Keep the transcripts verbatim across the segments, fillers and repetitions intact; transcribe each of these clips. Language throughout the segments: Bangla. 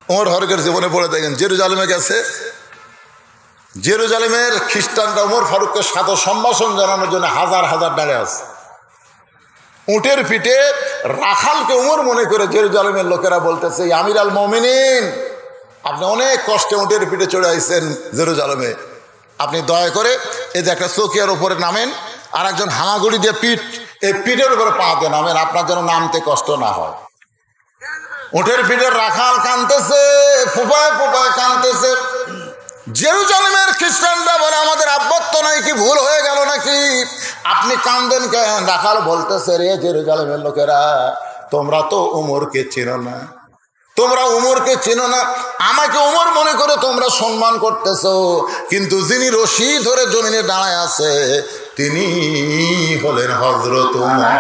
ওমর ফারুকের জীবনে পড়ে দেখেন, জেরুজালেমে গেছে, জেরুজালেমের খ্রিস্টানরা ওমর ফারুককে সাদর সম্ভাষণ জানানোর জন্য হাজার হাজার দাঁড়িয়ে আছে। উটের পিঠে রাখালকে উমর মনে করে জেরুজালেমের লোকেরা বলতেছে, আমির আল মুমিনিন, আপনি অনেক কষ্টে উটের পিঠে চড়ে আইছেন জেরুজালেমে, আপনি দয়া করে এই যে একটা চৌকিয়ার উপরে নামেন, আর একজন হামাগুড়ি দিয়ে পিঠ, এই পিঠের উপরে পা দিয়ে নামেন, আপনার যেন নামতে কষ্ট না হয়। উটের পিঠের রাখাল কাঁদতেছে, ফোপায় ফোপায় কাঁদতেছে। জেরুজালেমের খ্রিস্টানরা বলে, আমাদের আব্বত্ব নাই, কি ভুল হয়ে গেল নাকি, আপনি কাঁদেন কেন? রাখাল বলতেছে, রে জেরুজালেমের লোকেরা, তোমরা তো উমরকে চেনো না, তোমরা উমরকে চেনো না, আমাকে উমর মনে করে তোমরা সম্মান করতেছো, কিন্তু যিনি রশি ধরে জমিনে দাঁড়ায় আছে তিনি হলেন হযরত উমর।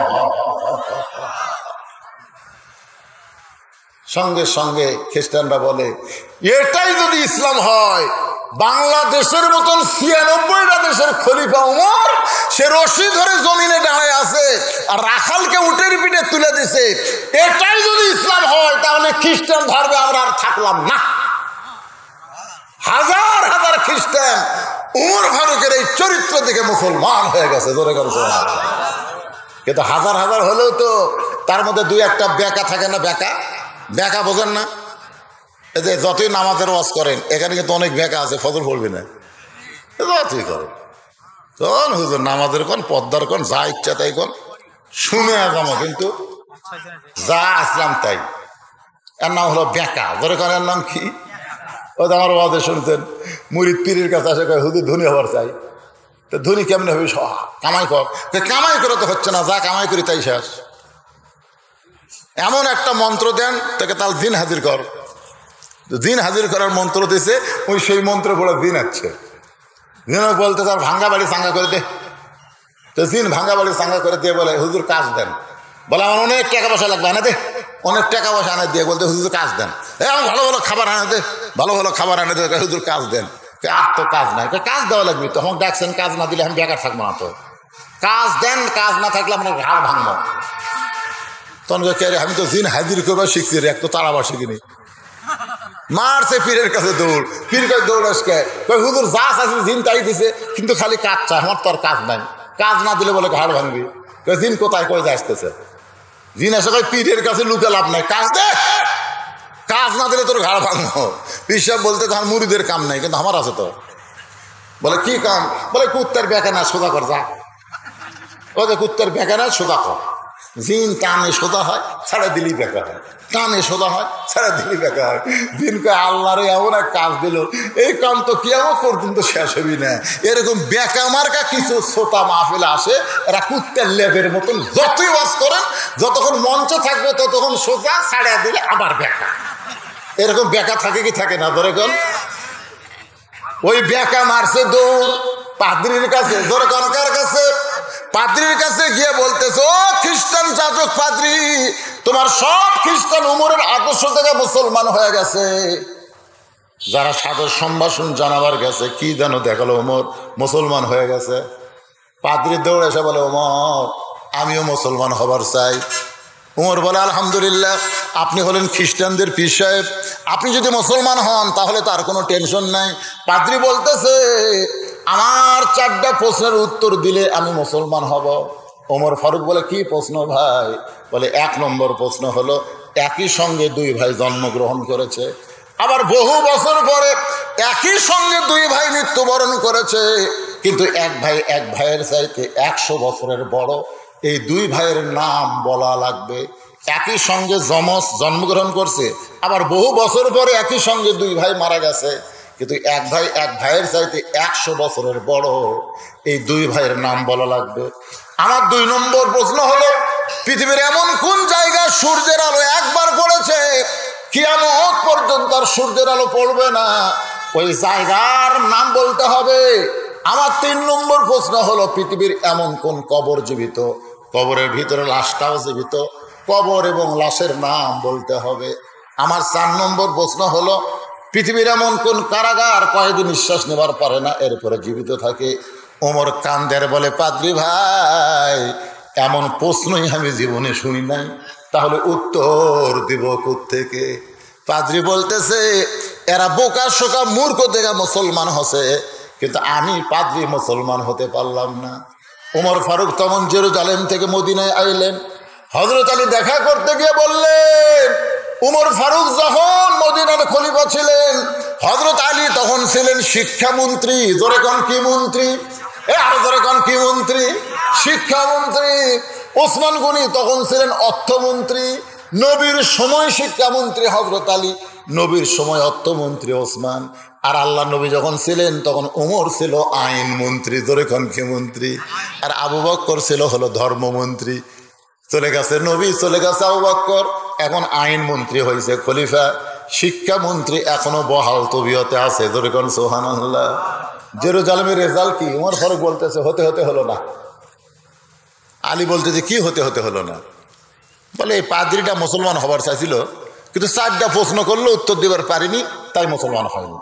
সঙ্গে সঙ্গে খ্রিস্টানরা বলে, এটাই যদি ইসলাম হয়, বাংলাদেশের মতন ছিয়ানব্বইটা দেশের খলিফা উমর, সে রশি ধরে জমিনে দাঁড়ায় আছে আর রাখালকে উটের পিঠে তুলে দিছে, এটাই যদি ইসলাম হয়, তাহলে খ্রিস্টান ধর্মে আমরা আর থাকলাম না। হাজার হাজার খ্রিস্টান উমর ফারুকের এই চরিত্র দেখে মুসলমান হয়ে গেছে, জোরে করে। কিন্তু হাজার হাজার হলেও তো তার মধ্যে দুই একটা বেকা থাকে না, বেকা বেকা বোঝেন না? এই যে যতই নামাজের ওয়াজ করেন, এখানে কিন্তু অনেক বেকা আছে, ফজর পড়বি না, যতই করেন, তখন হুজুর নামাজের কোন পদ্মার কোন যা ইচ্ছা তাই কোন শুনে যাবো, কিন্তু যা আসলাম তাই। এর নাম হলো বেকা, ধরে কোন এর নাম কি? ও তো আমার ওয়াজে শুনছেন, মুরিদ পীরের কাছে আসে কয়, হুজুর ধনী হবার চাই। তো ধনী কেমনে হবে? কামাই কর। কামাই করে তো হচ্ছে না, যা কামাই করি তাই শেষ। এমন একটা মন্ত্র দেন তাকে, তার দিন হাজির কর। দিন হাজির করার মন্ত্র দিয়েছে, ওই সেই মন্ত্র পড়ে দিন আছে। দিন বলতে তার ভাঙ্গা বাড়ি চাঙ্গা করে দে, তো দিন ভাঙ্গা বাড়ি চাঙ্গা করে দিয়ে বলে, হুজুর কাজ দেন। বলে, আমার অনেক টাকা পয়সা লাগবে, আনে দে, অনেক টাকা পয়সা আনে দিয়ে বলতে, হুজুর কাজ দেন। এ আমার ভালো ভালো খাবার আনে দে, ভালো ভালো খাবার আনে দে, হুজুর কাজ দেন। আর তো কাজ নাই, কাজ দেওয়া লাগবে, তখন ডাকছেন, কাজ না দিলে আমি বেকার থাকবো না, তো কাজ দেন, কাজ না থাকলে আমরা ঘাড় ভাঙবো। তখন আমি তো দিন হাজির করবার শিখছি রে, এক তো তারাবার শিখিনি। মারছে পীরের কাছে দৌড়, পীর কাছে দৌড় আসকে, হুজুর যা আছে দিন তাই দিছে, কিন্তু খালি কাজ চায়, আমার তো আর কাজ নাই, কাজ না দিলে বলে ঘাড় ভাঙবি। দিন কোথায় কয়ে আসতেছে, দিন এসে কয় পীরের কাছে লুকে লাভ নাই, কাজ দে, কাজ না দিলে তোর ঘাড় ভাঙবো। পীর সাহেব বলতে, তোমার মুরিদের কাম নাই, কিন্তু আমার আছে তো। বলে কি কাম? বলে কুত্তার বেকা না, সোজা কর যা। ওদের কুত্তার বেকা না, সোজা কর। জিন টানে সোজা হয়, ছাড়া দিলি বেকা হয়, টানে সোজা হয়, ছাড়া দিলি বেকা হয়। দিনকে আল্লাহরে এমন এক কাজ দিল, এই কাম তো কিয়ামত পর্যন্ত শেষ হবি না। এরকম বেকা মার্কা কিছু শ্রোতা মাহফিলে আসে, এরা কুত্তার লেবের মতন যতই ওয়াজ করেন, যতক্ষণ মঞ্চে থাকবে ততক্ষণ সোজা, ছাড়া দিলে আবার বেকা। এরকম বেকা থাকে কি থাকে না? ধরে কোন ওই বেকা মারছে দৌড় পাদ্রির কাছে, ধরে কোন কার কাছে? পাদ্রির কাছে গিয়ে বলতেছে, ও খ্রিস্টান যাজক পাদ্রি, তোমার সব খ্রিস্টান উমরের আদর্শ থেকে মুসলমান হয়ে গেছে। যারা সাদর সম্ভাষণ জানাবার গেছে, কি যেন দেখালো, উমর মুসলমান হয়ে গেছে। পাদ্রি দৌড়ে এসে বলে, উমর আমিও মুসলমান হবার চাই। উমর বলে, আলহামদুলিল্লাহ, আপনি হলেন খ্রিস্টানদের পীর সাহেব, আপনি যদি মুসলমান হন তাহলে তার কোনো টেনশন নাই। পাদ্রি বলতেছে, আমার চারটা প্রশ্নের উত্তর দিলে আমি মুসলমান হব। ওমর ফারুক বলে, কি প্রশ্ন ভাই? বলে, এক নম্বর প্রশ্ন হলো, একই সঙ্গে দুই ভাই জন্মগ্রহণ করেছে, আবার বহু বছর পরে একই সঙ্গে দুই ভাই মৃত্যুবরণ করেছে, কিন্তু এক ভাই এক ভাইয়ের চাইতে একশো বছরের বড়। এই দুই ভাইয়ের নাম বলা লাগবে। একই সঙ্গে যমজ জন্মগ্রহণ করছে, আবার বহু বছর পরে একই সঙ্গে দুই ভাই মারা গেছে, কিন্তু এক ভাই এক ভাইয়ের চাইতে একশো বছরের বড়। এই দুই ভাইয়ের নাম বলা লাগবে। আমার দুই নম্বর প্রশ্ন হলো, পৃথিবীর এমন কোন জায়গা সূর্যের আলো একবার পড়েছে, কিয়ামত পর্যন্ত আর সূর্যের আলো পড়বে না, ওই জায়গার নাম বলতে হবে। আমার তিন নম্বর প্রশ্ন হলো, পৃথিবীর এমন কোন কবর জীবিত, কবরের ভিতরে লাশটাও জীবিত, কবর এবং লাশের নাম বলতে হবে। আমার চার নম্বর প্রশ্ন হলো, পৃথিবীর এমন কোন কারাগার কয়েকদিন নিঃশ্বাস নেবার পারে না, এরপরে জীবিত থাকে। ওমর কান্দের বলে, পাদ্রী ভাই, এমন প্রশ্নই আমি জীবনে শুনি নাই, তাহলে উত্তর দিব কোত্থেকে? পাদ্রী বলতেছে এরা বোকা শোকা মূর্খ দেখা মুসলমান হসে, কিন্তু আমি পাদ্রী মুসলমান হতে পারলাম না। উমর ফারুক তখন জেরুজালেম থেকে মদিনায় আইলেন। হযরত আলী দেখা করতে গিয়ে বললেন, উমর ফারুক যখন মদিনার খলিফা ছিলেন, হযরত আলী তখন ছিলেন শিক্ষামন্ত্রী। জোরে কোন কি মন্ত্রী? এ আরো জোরে কোন কি মন্ত্রী? শিক্ষামন্ত্রী। ওসমান গনি তখন ছিলেন অর্থমন্ত্রী। নবীর সময় শিক্ষামন্ত্রী হযরত আলী, নবীর সময় অর্থমন্ত্রী ওসমান। আর আল্লাহ নবী যখন ছিলেন তখন উমর ছিল আইন মন্ত্রী। জোরে কোন কি মন্ত্রী? আর আবু বকর ছিল হলো ধর্মমন্ত্রী। চলে গেছে নবী, চলে গেছে আবু বকর, এখন আইন মন্ত্রী হয়েছে খলিফা। শিক্ষামন্ত্রী এখনো বহাল তবিয়তে আছে। জোরে কোন সুবহানাল্লাহ। জেরুজালেমের রেজাল্ট কি? উমর ফারুক বলতেছে হতে হতে হলো না। আলী বলতেছে কি হতে হতে হলো না? বলে এই পাদ্রীটা মুসলমান হবার চাইছিল, কিন্তু চারটা প্রশ্ন করলো উত্তর দিবার পারিনি, তাই মুসলমান হয়নি।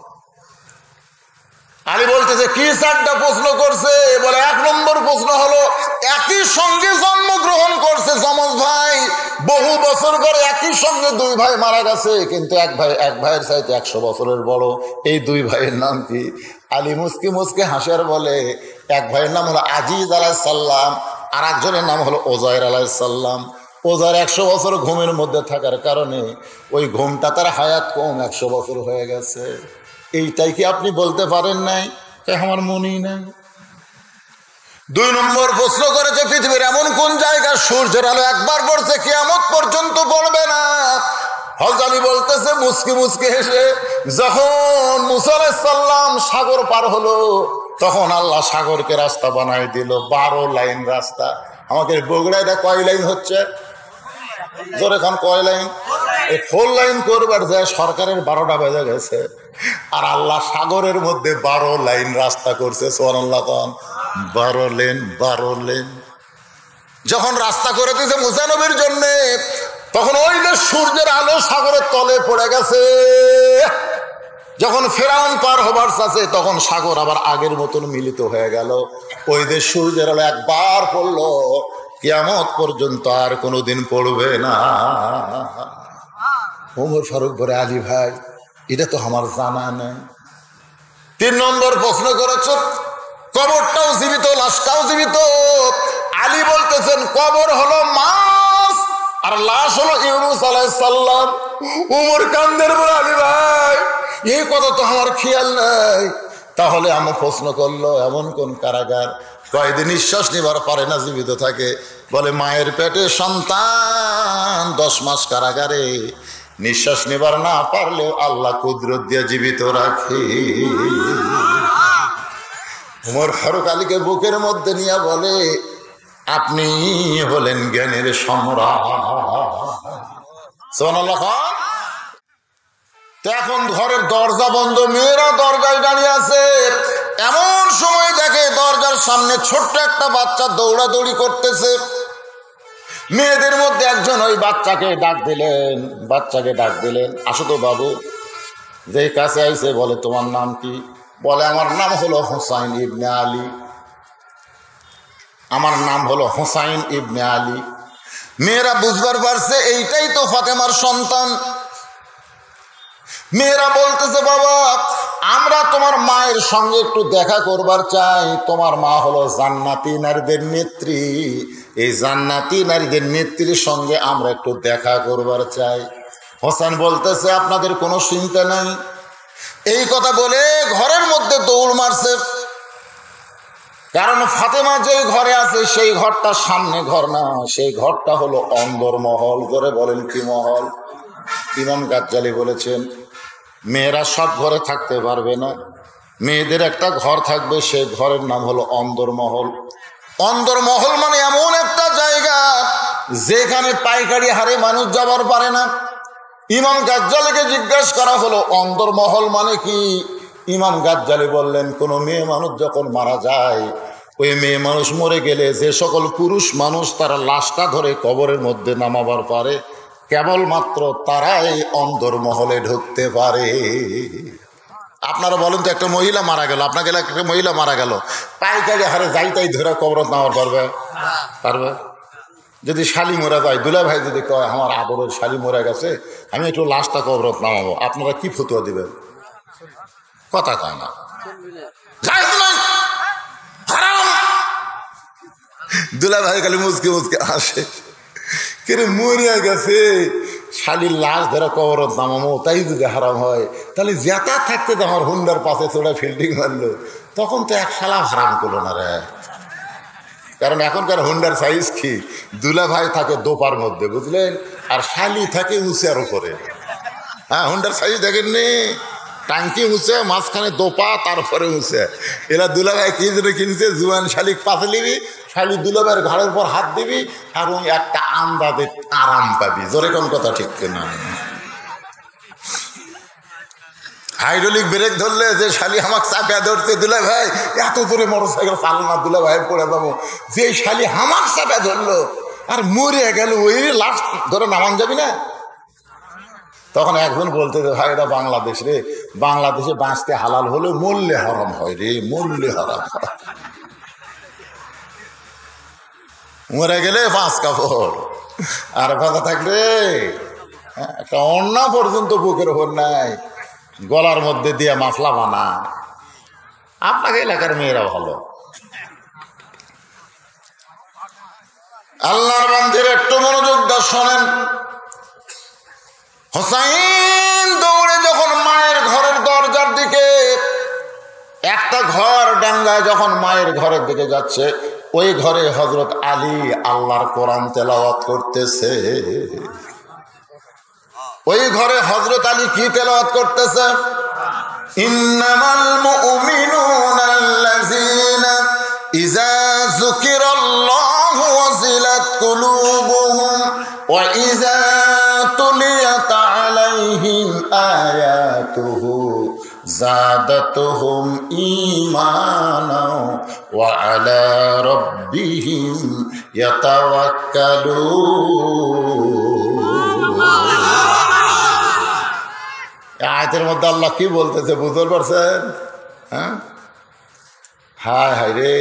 আলী বলতেছে কি চারটা প্রশ্ন করছে? বলে এক নম্বর প্রশ্ন হলো একই সঙ্গে জন্মগ্রহণ করছে যমজ ভাই, বহু বছর পরে একই সঙ্গে দুই ভাই মারা গেছে, কিন্তু এক ভাই এক ভাইয়ের চাইতে একশো বছরের বড়। এই দুই ভাইয়ের নাম কি? আলী মুসকি মুসকে হাসার বলে এক ভাইয়ের নাম হলো আজিজ আলাইহিস সালাম, আর একজনের নাম হলো ওজায়ের আলাইহিস সালাম। ওজার একশো বছর ঘুমের মধ্যে থাকার কারণে ওই ঘুমটা তার হায়াত কম, একশো বছর হয়ে গেছে। এইটাই কি আপনি বলতে পারেন নাই? আমার মনেই নাই। দুই নম্বর প্রশ্ন করেছে পৃথিবীর এমন কোন জায়গা সূর্যের আলো একবার পড়ছে কিয়ামত পর্যন্ত পড়বে না? হযরত আলী বলতেছে মুসকি মুসকি হেসে, যখন মুসা আলাইহিস সালাম সাগর পার হলো তখন আল্লাহ সাগরকে রাস্তা বানাই দিল, বারো লাইন রাস্তা। আমাদের বগুড়ায় এটা কয় লাইন হচ্ছে? জোরে খান কয় লাইন? এই ফোর লাইন করবার যায় সরকারের বারোটা বেজে গেছে, আর আল্লাহ সাগরের মধ্যে বারো লাইন রাস্তা করছে। সুবহানাল্লাহ খান। বারো লেন বারো লেন যখন রাস্তা করে দিয়েছে মুসা নবীর জন্য, তখন ওই যে সূর্যের আলো সাগরের তলে পড়ে গেছে। যখন ফেরাউন পার হবার চাচ্ছে তখন সাগর আবার আগের মতন মিলিত হয়ে গেল। ওই যে সূর্যের আলো একবার পড়লো, কিয়ামত পর্যন্ত আর কোনোদিন পড়বে না। ওমর ফারুক বলে আলী ভাই এটা তো আমার জানা নেই। তিন নম্বর প্রশ্ন করেছ কবরটাও জীবিত লাশটাও জীবিত। আলী বলতেছেন কবর হলো মাছ আর লাশ হলো ইউনূস আলাইহিস সালাম। উমর কান্দের বলে আলী ভাই এই কথা তো আমার খেয়াল নাই। তাহলে আমি প্রশ্ন করলো এমন কোন কারাগার কয়েকদিন নিঃশ্বাস নিবার পারে না, জীবিত থাকে? বলে মায়ের পেটে সন্তান দশ মাস কারাগারে, নিঃশ্বাস নিবার না পারলেও আল্লাহ কুদরত দিয়ে জীবিত রাখে। উমর ফারুক আলীকে বুকের মধ্যে নিয়ে বলে আপনি হলেন জ্ঞানের সম্রাট। সুবহানাল্লাহ। এখন ঘরের দরজা বন্ধ, মেয়েরা দরজায় দাঁড়িয়ে আছে। এমন সময় দেখে দরজার সামনে ছোট্ট একটা বাচ্চা দৌড়াদৌড়ি করতেছে। মেয়েদের মধ্যে একজন ওই বাচ্চাকে ডাক দিলেন, বাচ্চাকে ডাক দিলেন আসো তো বাবু। যে কাছে আইছে বলে তোমার নাম কি? বলে আমার নাম হলো হুসাইন ইবনে আলী, আমার নাম হলো হুসাইন ইবনে আলী। মেয়েরা বুঝবার পারছে এইটাই তো ফাতেমার সন্তান। মেয়েরা বলতেছে বাবা আমরা তোমার মায়ের সঙ্গে একটু দেখা করবার চাই। তোমার মা হলো জান্নাতি নারীদের নেত্রী, এই জান্নাতি নারীদের নেত্রীর সঙ্গে আমরা একটু দেখা করবার চাই। হোসেন বলতেছে আপনাদের কোনো চিন্তা নেই। এই কথা বলে ঘরের মধ্যে দৌড় মারছে, কারণ ফাতেমা যে ঘরে আছে সেই ঘরটা সামনে ঘর না, সেই ঘরটা হলো অন্দর মহল। করে বলেন কি মহল? ইমাম গাজ্জালি বলেছেন মেয়েরা সব ঘরে থাকতে পারবে না, মেয়েদের একটা ঘর থাকবে, সেই ঘরের নাম হলো অন্দরমহল। অন্দরমহল মানে এমন একটা জায়গা যেখানে পাইকারি হারে মানুষ যাবার পারে না। ইমাম গাজ্জালিকে জিজ্ঞাসা করা হলো অন্দরমহল মানে কি? ইমাম গাজ্জালি বললেন কোন মেয়ে মানুষ যখন মারা যায়, ওই মেয়ে মানুষ মরে গেলে যে সকল পুরুষ মানুষ তারা লাশটা ধরে কবরের মধ্যে নামাবার পারে, কেবলমাত্র তারাই অন্দরমহলে ঢুকতে পারে। আপনারা বলেন তো একটা মহিলা মারা গেল, আপনাকে একটা মহিলা মারা গেল, পাইকারি হারে যাই তাই ধরে কবরত নামার পারবে? পারবে? যদি শালি মরে যায়, দুলা ভাই যদি কয় আমার আদরের শালি মরে গেছে, আমি একটু লাশটা কবরত নামাবো, আপনারা কি ফতুয়া দিবেন? কথা কয় না, দুলা ভাই খালি মুচকে মুচকে আসে, কেরে মরিয়া গেছে শালির লাশ ধরে কবরত নামাবো, তাই যদি হারাম হয় তাহলে জেতা থাকতে তো আমার হুন্ডার পাশে চড়া ফিল্ডিং মারলো, তখন তো এক শালা হারাম করলো না রে। কারণ এখনকার হুন্ডার সাইজ কি, দুলা ভাই থাকে দোপার মধ্যে, বুঝলেন, আর শালি থাকে উঁচার উপরে। হ্যাঁ, হুন্ডার সাইজ দেখেননি, টাঙ্কি উঁচে, মাঝখানে দোপা, তারপরে উঁচে। এরা দুলা ভাই কি জন্য কিনছে, জুয়ান শালিক পাশে নিবি, শালি দুলা ভাইয়ের ঘাড়ের উপর হাত দিবি, আর ওই একটা আন্দাজে আরাম পাবি। জোরে কোন কথা ঠিক কিনা? হাইড্রোলিক ব্রেক ধরলে যে শালি আমাকে চাপা ধরছে, দুলা ভাই এত দূরে মোটর সাইকেল চালো না, দুলা ভাই পড়ে যাবো, যে শালি হামাক চাপা ধরলো আর মরে গেল, ওই লাস্ট ধরে নামান যাবি না। তখন একজন বলতে, ভাই এটা বাংলাদেশ রে, বাংলাদেশে বাঁচতে হালাল হলে মরলে হারাম হয় রে, মরলে হারাম হয়, মরে গেলে পাঁচ কাপড়, আর কথা থাকলে একটা অন্না পর্যন্ত বুকের ওপর নাই, গলার মধ্যে দিয়ে মাফলা বানা। আপনাকে এলাকার মেয়েরা ভালো। আল্লাহর বান্দির একটু মনোযোগ দিয়ে শোনেন। হোসাইন দৌড়ে যখন মায়ের ঘরের দরজার দিকে, একটা ঘর ডাঙ্গায় যখন মায়ের ঘরের দিকে যাচ্ছে, ওই ঘরে হযরত আলী আল্লাহর কোরআন তেলাওয়াত করতেছে। ওই ঘরে হযরত আলী কি তেলাওয়াত করতেছে? ইন্নামাল মুমিনুনা আল্লাযীনা ইযা যুকিরাল্লাহু ওয়াজিলাত কুলুবুহুম ওয়া ইযা তুলিয়াত আলাইহিম আয়াতুহু যাদাতুহুম ঈমানা ওয়া আলা রাব্বিহিম ইয়াতাওয়াক্কালুন। আয়াতের মধ্যে আল্লাহ কি বলতেছে বুঝতে পারছেন? হ্যাঁ, হায় হায় রে,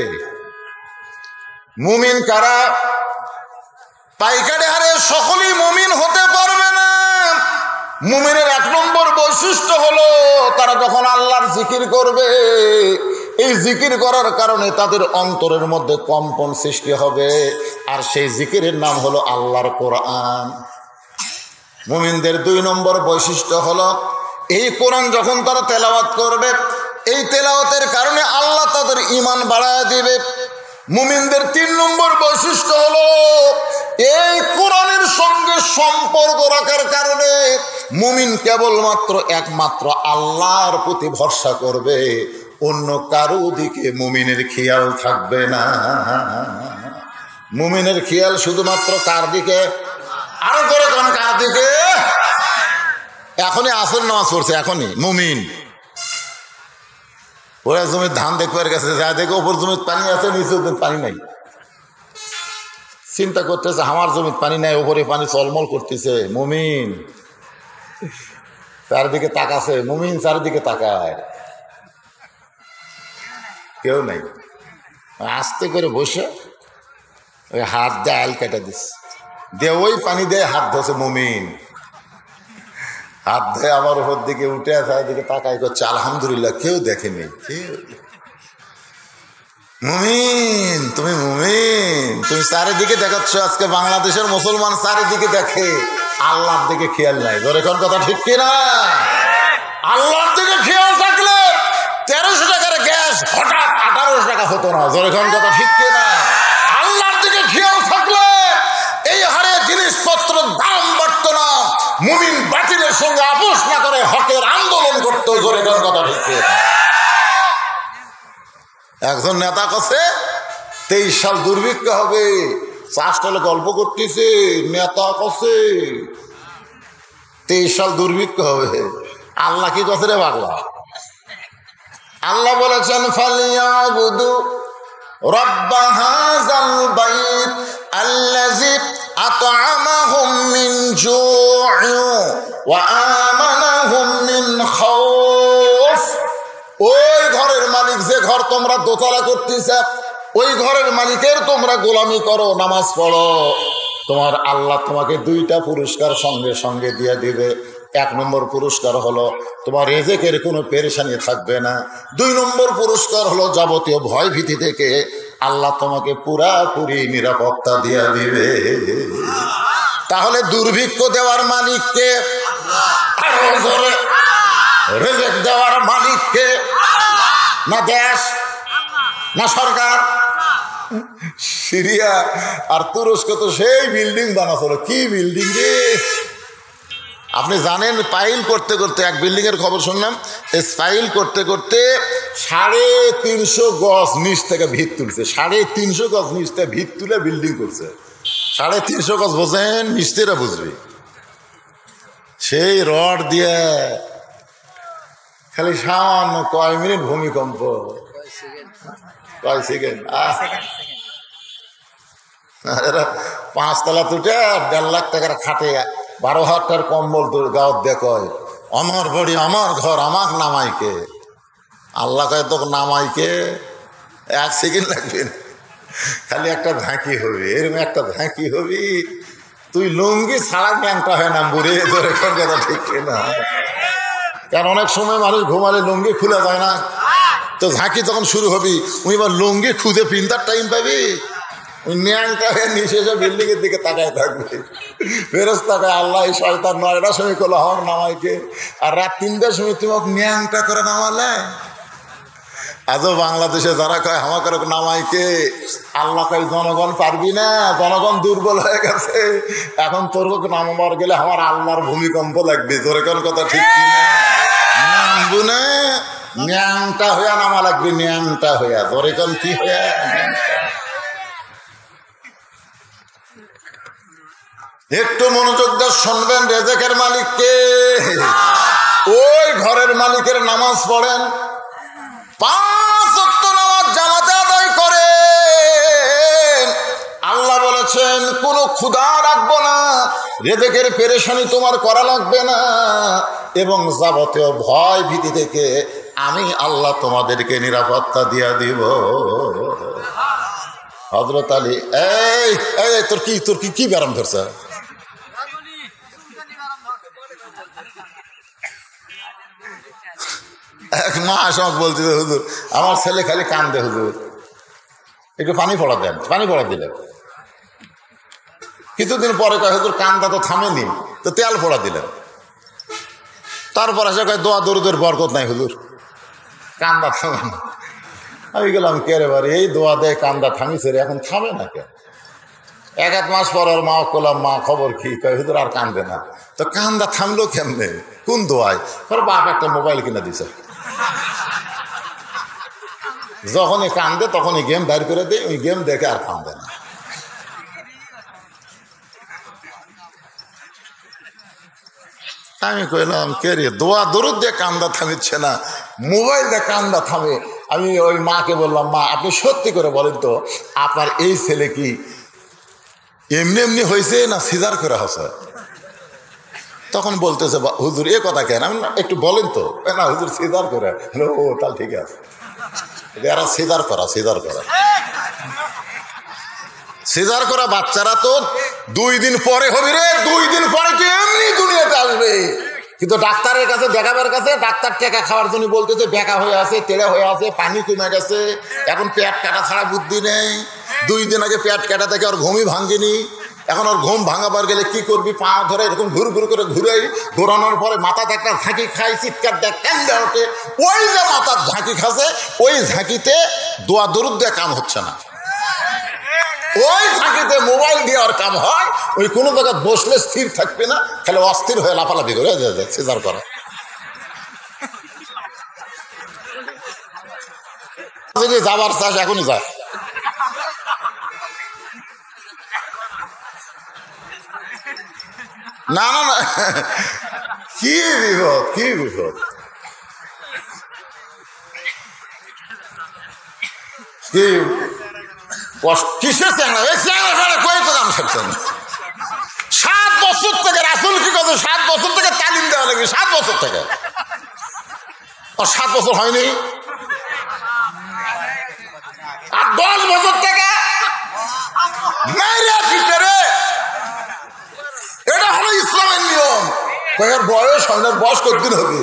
মুমিন কারা? পাইকারি হারে সকলেই মুমিন হতে পারবে না। মুমিনের এক নম্বর বৈশিষ্ট্য হলো তারা যখন আল্লাহর জিকির করবে, এই জিকির করার কারণে তাদের অন্তরের মধ্যে কম্পন সৃষ্টি হবে, আর সেই জিকিরের নাম হলো আল্লাহর কোরআন। মুমিনদের দুই নম্বর বৈশিষ্ট্য হলো এই কোরআন যখন তারা তেলাওয়াত করবে, এই তেলাওয়াতের কারণে আল্লাহ তাদের ঈমান বাড়ায় দিবে। মুমিনদের তিন নম্বর বৈশিষ্ট্য হলো এই কোরআনের সঙ্গে সম্পর্ক রাখার কারণে মুমিন কেবলমাত্র একমাত্র আল্লাহর প্রতি ভরসা করবে, অন্য কারো দিকে মুমিনের খেয়াল থাকবে না। মুমিনের খেয়াল শুধুমাত্র কার দিকে? আরো করে কোন কার দিকে? এখনই আসর নামাজ পড়ছে, এখনই মুমিন ওরা জমির ধান দেখবার গেছে, যা দেখে ওপর জমির পানি আছে, নিচে পানি নাই, চিন্তা করতেছে আমার জমির পানি নাই, ওপরে পানি চলমল করতেছে। মুমিন চারিদিকে তাকাছে, মুমিন চারিদিকে তাকায়, কেউ নাই, আস্তে করে বসে ওই হাত দিয়ে আল কেটে দিস দিয়ে ওই পানি দিয়ে হাত ধসে। মুমিন হাত ধরে আমার উপর দিকে উঠে চারিদিকে তাকাই করছে, আলহামদুলিল্লাহ কেউ দেখেনি। কেউ মুমিন, তুমি মুমিন, তুমি চারিদিকে দেখাচ্ছ। আজকে বাংলাদেশের মুসলমান চারিদিকে দেখে, আল্লাহর দিকে খেয়াল নাই। ধরে কোন কথা ঠিক কিনা? আল্লাহর দিকে খেয়াল থাকলে তেরোশো টাকার গ্যাস হঠাৎ আঠারোশো টাকা হতো না। ধরে কোন কথা ঠিক কিনা? আল্লাহর দিকে খেয়াল থাকলে এই হারে জিনিসপত্র দাম বাড়ত না। মুমিন বাতিলের সঙ্গে আপোষ না করে হকের আন্দোলন করতো। জোরে কোন কথা ঠিক কিনা? একজন নেতা কাছে তেইশ সাল দুর্ভিক্ষ হবে, চাষটালে গল্প করতেছে, নেতা কাছে তেইশ সাল দুর্ভিক্ষ হবে। আল্লাহ কি কাছে রে পাগলা? আল্লাহ বলেছেন ফালিয়াবুদু রব্ব হাযাল বাইত আল্লাযী আত'আমাহুম মিন জু'ইন ওয়া আমানাহুম মিন খাউফ। ওই ঘরের মালিক, যে ঘর তোমরা দোতলা করতেছ, ওই ঘরের মালিকের তোমরা গোলামি করো, নামাজ পড়ো, তোমার আল্লাহ তোমাকে দুইটা পুরস্কার সঙ্গে সঙ্গে দিয়ে দিবে। এক নম্বর পুরস্কার হলো তোমার রিজিকের কোনো পেরেশানি থাকবে না। দুই নম্বর পুরস্কার হলো যাবতীয় ভয় ভীতি থেকে আল্লাহ তোমাকে পুরাপুরি নিরাপত্তা দিয়ে দিবে। তাহলে দুর্ভিক্ষ দেওয়ার মালিককে, রিজিক দেওয়ার মালিককে, না দেশ না সরকার। সিরিয়া আর তুরস্ক তো সেই বিল্ডিং বানাচ্ছিল, কি বিল্ডিং রে! আপনি জানেন পাইল করতে করতে, এক বিল্ডিং এর খবর শুনলাম, পাইল করতে করতে সাড়ে তিনশো গজ নিচ থেকে ভিত তুলছে। সাড়ে তিনশো গজ নিচ থেকে ভিত তুলে বিল্ডিং করছে। সাড়ে তিনশো গজ বোঝেন, মিস্ত্রিরা বুঝবে। সেই রড দিয়ে খালি সামান্য কয় মিনিট ভূমিকম্প, কয় সেকেন্ড, এরা পাঁচতলা তুটে দেড় লাখ টাকার খাটে বারো হাজার টাকার কম্বল তোর গাঁত দেখয়, আমার বাড়ি আমার ঘর আমাক নামাইকে। আল্লাহ কয় তো নামাইকে এক সেকেন্ড লাগবে না, খালি একটা ঝাঁকি হবে, এরকম একটা ঝাঁকি হবি তুই লুঙ্গি ছাড়া ন্যাংটা হয় না বুড়ে তোর এখন কথা ঠিক না। কারণ অনেক সময় মানুষ ঘুমালে লুঙ্গি খুলে যায় না, তো ঝাঁকি তখন শুরু হবি, ওই এবার লুঙ্গি খুঁজে পিন্তার টাইম পাবি, ওই ন্যাংটা হয়ে নিচে এসে বিল্ডিং এর দিকে তাকায় থাকবে। ফেরত তাকায় আল্লাহ এই শয়তান নয়টার সময় করলো হক নামাইকে, আর রাত তিনটার সময় তোমাকে ন্যাংটা করে নামালে। আজও বাংলাদেশে যারা কয় হামা করে নামাইকে, আল্লাহ কয় জনগণ পারবি না, জনগণ দুর্বল হয়ে গেছে, এখন তোর নামাবার গেলে আমার আল্লাহর ভূমিকম্প লাগবে। তোর কোন কথা ঠিক কিনা? নামবো না, ন্যাংটা হইয়া নামা লাগবে, ন্যাংটা হইয়া। তোর এখন কি হইয়া? একটু মনোযোগ দিয়ে শুনবেন, রেজেকের মালিককে। ওই ঘরের মালিকের নামাজ পড়েন, পাঁচ ওয়াক্ত নামাজ জামাতে আদায় করেন। আল্লাহ বলেছেন কোনো ক্ষুধা রাখবো না, রেজেকের পেরেশানি তোমার করা লাগবে না, এবং যাবতীয় ভয় ভীতি থেকে আমি আল্লাহ তোমাদেরকে নিরাপত্তা দিয়া দিব। হযরত আলী, এই এই তোর কি তোর কি কি ব্যারাম ধরছে? এক মাস আমাকে বলতে, হুজুর আমার ছেলে খালি কান্দে, হুজুর একটু পানি পড়া দেন। পানি পড়া দিলেন, কিছুদিন পরে কয় হুজুর কান্দা তো থামেনি, তো তেল পড়া দিলেন। তারপর এসে কয় দোয়া দরুদের বরকত নাই হুজুর, কান্দা থামে না। আমি গেলাম কে রে বাড়ি, এই দোয়া দেয় কান্দা থামিছে রে, এখন থামে না কে? এক এক মাস পর ওর মা করলাম, মা খবর কি? কয় হুজুর আর কান্দে না। তো কান্দা থামলো কেমনে, কোন দোয়ায়? তোর বাপ একটা মোবাইল কিনে দিছে, যখনই কান্দে তখনই গেম বাইর করে দেয়, ওই গেম দেখে আর কান্দে না। আমি কইলাম কে রে, দোয়া দরুদ দিয়ে কান্দা থামিচ্ছে না, মোবাইল দিয়ে কান্দা থামে। আমি ওই মাকে বললাম, মা আপনি সত্যি করে বলেন তো আপনার এই ছেলে কি এমনি এমনি হয়েছে না সিজার করে হয়েছে? তখন বলতেছে হুজুর এ কথা কেন? আমি একটু বলেন তো। না হুজুর সিজার করে। ও তাহলে ঠিক আছে, এরা সিজার করা সিজার করা সিজার করা বাচ্চারা তো দুই দিন পরে হবে রে, দুই দিন পরে তো এমনি দুনিয়াতে আসবে। কিন্তু ডাক্তারের কাছে দেখাবার কাছে ডাক্তার টাকা খাওয়ার জন্য বলতেছে বেকা হয়ে আছে, তেড়ে হয়ে আছে, পানি কমে গেছে, এখন পেট কাটা ছাড়া বুদ্ধি নেই। দুই দিন আগে পেট কাটা থেকে ওর ঘুমই ভাঙেনি, এখন ওর ঘুম ভাঙাবার গেলে কি করবি, পা ধরে এরকম ঘুর ঘুর করে ঘুরাই, ঘোরানোর পরে মাথাতে একটা ঝাঁকি খাই, চিৎকার দেয়, কান্দে ওঠে। ওই যে মাথার ঝাঁকি খাচ্ছে, ওই ঝাঁকিতে দোয়া দরুদ দিয়ে কাম হচ্ছে না, ওই ঝাঁকিতে মোবাইল দিয়ে আর কাম হয়। ওই কোনো জায়গায় বসলে স্থির থাকবে না, খালি অস্থির হয়ে লাফালাফি করে সিজার করা। যদি যাবার চাষ এখনই যায়। না না না, কি বিপদ কি বিপদ কি কিসের চ্যাংড়া? এই চ্যাংড়া ফেলে কই তো দাম থাকছে না। সাত বছর থেকে রাসূল কি কথা, সাত বছর থেকে তালিম দেওয়া লাগবে, সাত বছর থেকে। আর সাত বছর হয়নি, আর দশ বছর থেকে মেরে ভিতরে এটাই ইসলামের নিয়ম। কয়ের বয়স হয় না, বয়স কতদিন হবে?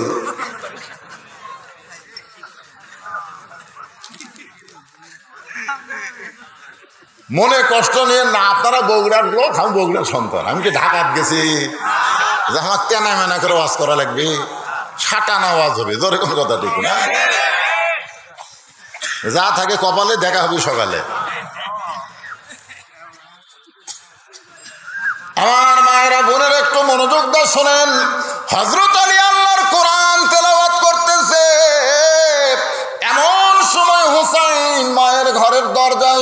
মনে কষ্ট নিয়ে না, আপনারা বগুড়ার লোক, আমি বগুড়ার সন্তান, আমি কি ঢাকাত গেছি যে আমার তেনা মেনা করে ওয়াজ করা লাগবে? সাটানা ওয়াজ হবে, জোরে কোন কথা ঠিক না? যা থাকে কপালে, দেখা হবে সকালে। আমার মায়েরা বোনের একটু মনোযোগ দিয়ে শোনেন। হযরত আলী আল্লাহর কোরআন তেলাওয়াত করতেছে, এমন সময় হুসাইন মায়ের ঘরের দরজায়।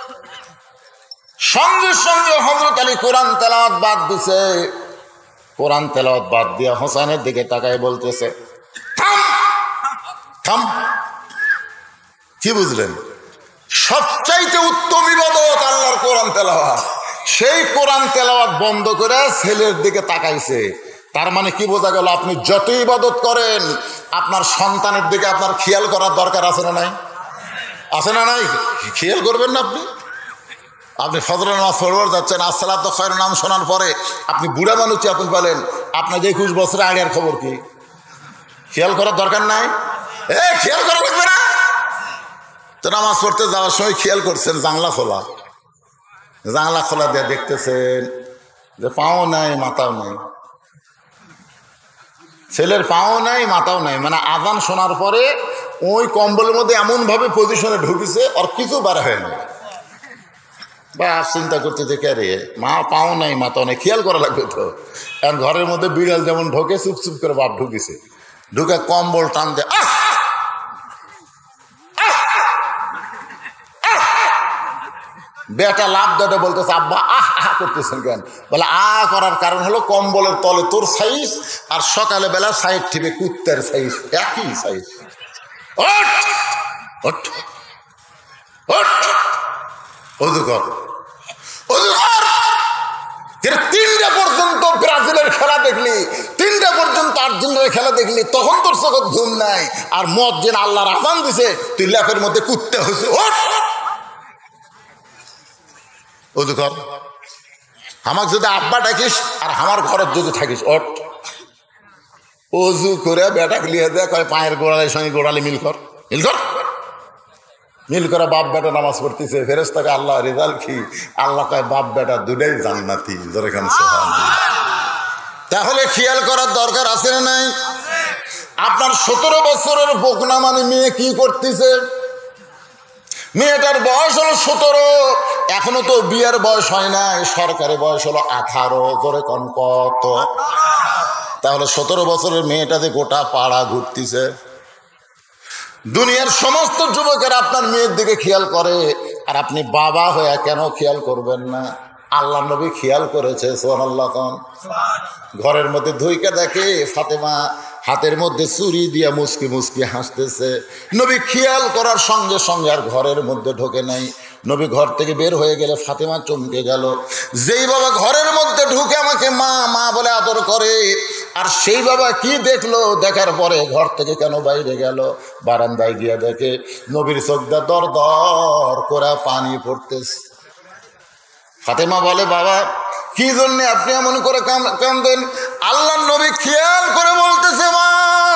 সঙ্গে সঙ্গে হযরত আলী কোরআন তেলাওয়াত বাদ দিছে। কোরআন তেলাওয়াত বাদ দিয়ে হুসাইনের দিকে তাকায় বলতেছে, থাম থাম। কি বুঝলেন? সবচাইতে উত্তম ইবাদত আল্লাহর কোরআন তেলাওয়াত। সেই কোরআন তেলাওয়াত বন্ধ করে ছেলের দিকে তাকাইছে। তার মানে কি বোঝা গেল? আপনি যত ইবাদত করেন, আপনার সন্তানের দিকে আপনার খেয়াল করার দরকার আছে না নাই? আছে না নাই? খেয়াল করবেন না আপনি? আপনি ফজরের নামাজ পড়বার যাচ্ছেন, আসসালাতু খায়রুন নাম শোনার পরে আপনি বুড়া মানুষ আপনি বলেন, আপনার একুশ বছরে আগের খবর কি? খেয়াল করার দরকার নাই? এ খেয়াল করা লাগবে না? তো নামাজ পড়তে যাওয়ার সময় খেয়াল করছেন জানলা খোলা, জানলা খোলা দিয়ে দেখতেছেন যে পাও নাই মাথাও নাই, ছেলের পাও নাই মাথাও নাই। মানে আজান শোনার পরে ওই কম্বলের মধ্যে এমনভাবে পজিশনে ঢুকেছে, আর কিছু বার হয় না। বা চিন্তা করতে দেখে রে মা পাও নাই মাথাও নাই, খেয়াল করা লাগবে তো। কারণ ঘরের মধ্যে বিড়াল যেমন ঢোকে, চুপ চুপ করে বাপ ঢুকেছে, ঢুকে কম্বল টান দে, আহ বেটা লাভ দেটা বলতেছে, আব্বা আহ আহ করতেছেন কেন? বলে আ করার কারণ হলো কম্বলের তলে তোর সাইজ আর সকালে বেলা সাইড ঠিবে কুত্তার সাইজ, একই সাইজ। অজু কর, অজু কর। তিনটা পর্যন্ত ব্রাজিলের খেলা দেখলি, তিনটা পর্যন্ত আর্জেন্টিনার খেলা দেখলি, তখন তোর চোখে ঘুম নাই। আর মদ যেন আল্লাহর আজান দিছে, তুই ল্যাপের মধ্যে কুত্তে হয়েছে। অজু কর। আমাকে যদি আব্বা ডাকিস আর আমার ঘরের যদি থাকিস, ওট অজু করে বেটা লিয়ে দেয়, কয় পায়ের গোড়ালির সঙ্গে গোড়ালি মিল কর, মিল কর, মিল করে বাপ বেটা নামাজ পড়তেছে। ফেরেশতাকে আল্লাহ রেজাল্ট কি? আল্লাহ কয় বাপ বেটা দুটাই জান্নাতি। তাহলে খেয়াল করার দরকার আছে না নাই? আপনার সতেরো বছরের বকনা মানে মেয়ে কি করতেছে? মেয়েটার বয়স হলো সতেরো, এখনো তো বিয়ের বয়স হয় নাই, সরকারি বয়স হলো আঠারো। করে কন কত? তাহলে সতেরো বছরের মেয়েটাতে গোটা পাড়া ঘুরতেছে। দুনিয়ার সমস্ত যুবকের আপনার মেয়ের দিকে খেয়াল করে, আর আপনি বাবা হয়ে কেন খেয়াল করবেন না? আল্লাহ নবী খেয়াল করেছে, সুবহানাল্লাহ। ঘরের মধ্যে ধুইকে দেখে ফাতেমা হাতের মধ্যে চুরি দিয়ে মুসকি মুসকি হাসতেছে। নবী খেয়াল করার সঙ্গে সঙ্গে আর ঘরের মধ্যে ঢোকে নাই। নবী ঘর থেকে বের হয়ে গেলে ফাতেমা চমকে গেল। যেই বাবা ঘরের মধ্যে ঢুকে আমাকে মা মা বলে আদর করে, আর সেই বাবা কি দেখলো? দেখার পরে ঘর থেকে কেন বাইরে গেল? বারান্দায় গিয়ে দেখে নবীর চোখটা দর দর করে পানি পড়তেছে। ফাতেমা বলে, বাবা কি জন্য আপনি এমন করে কাঁদেন? আল্লাহ নবী খেয়াল করে বলতেছে, মা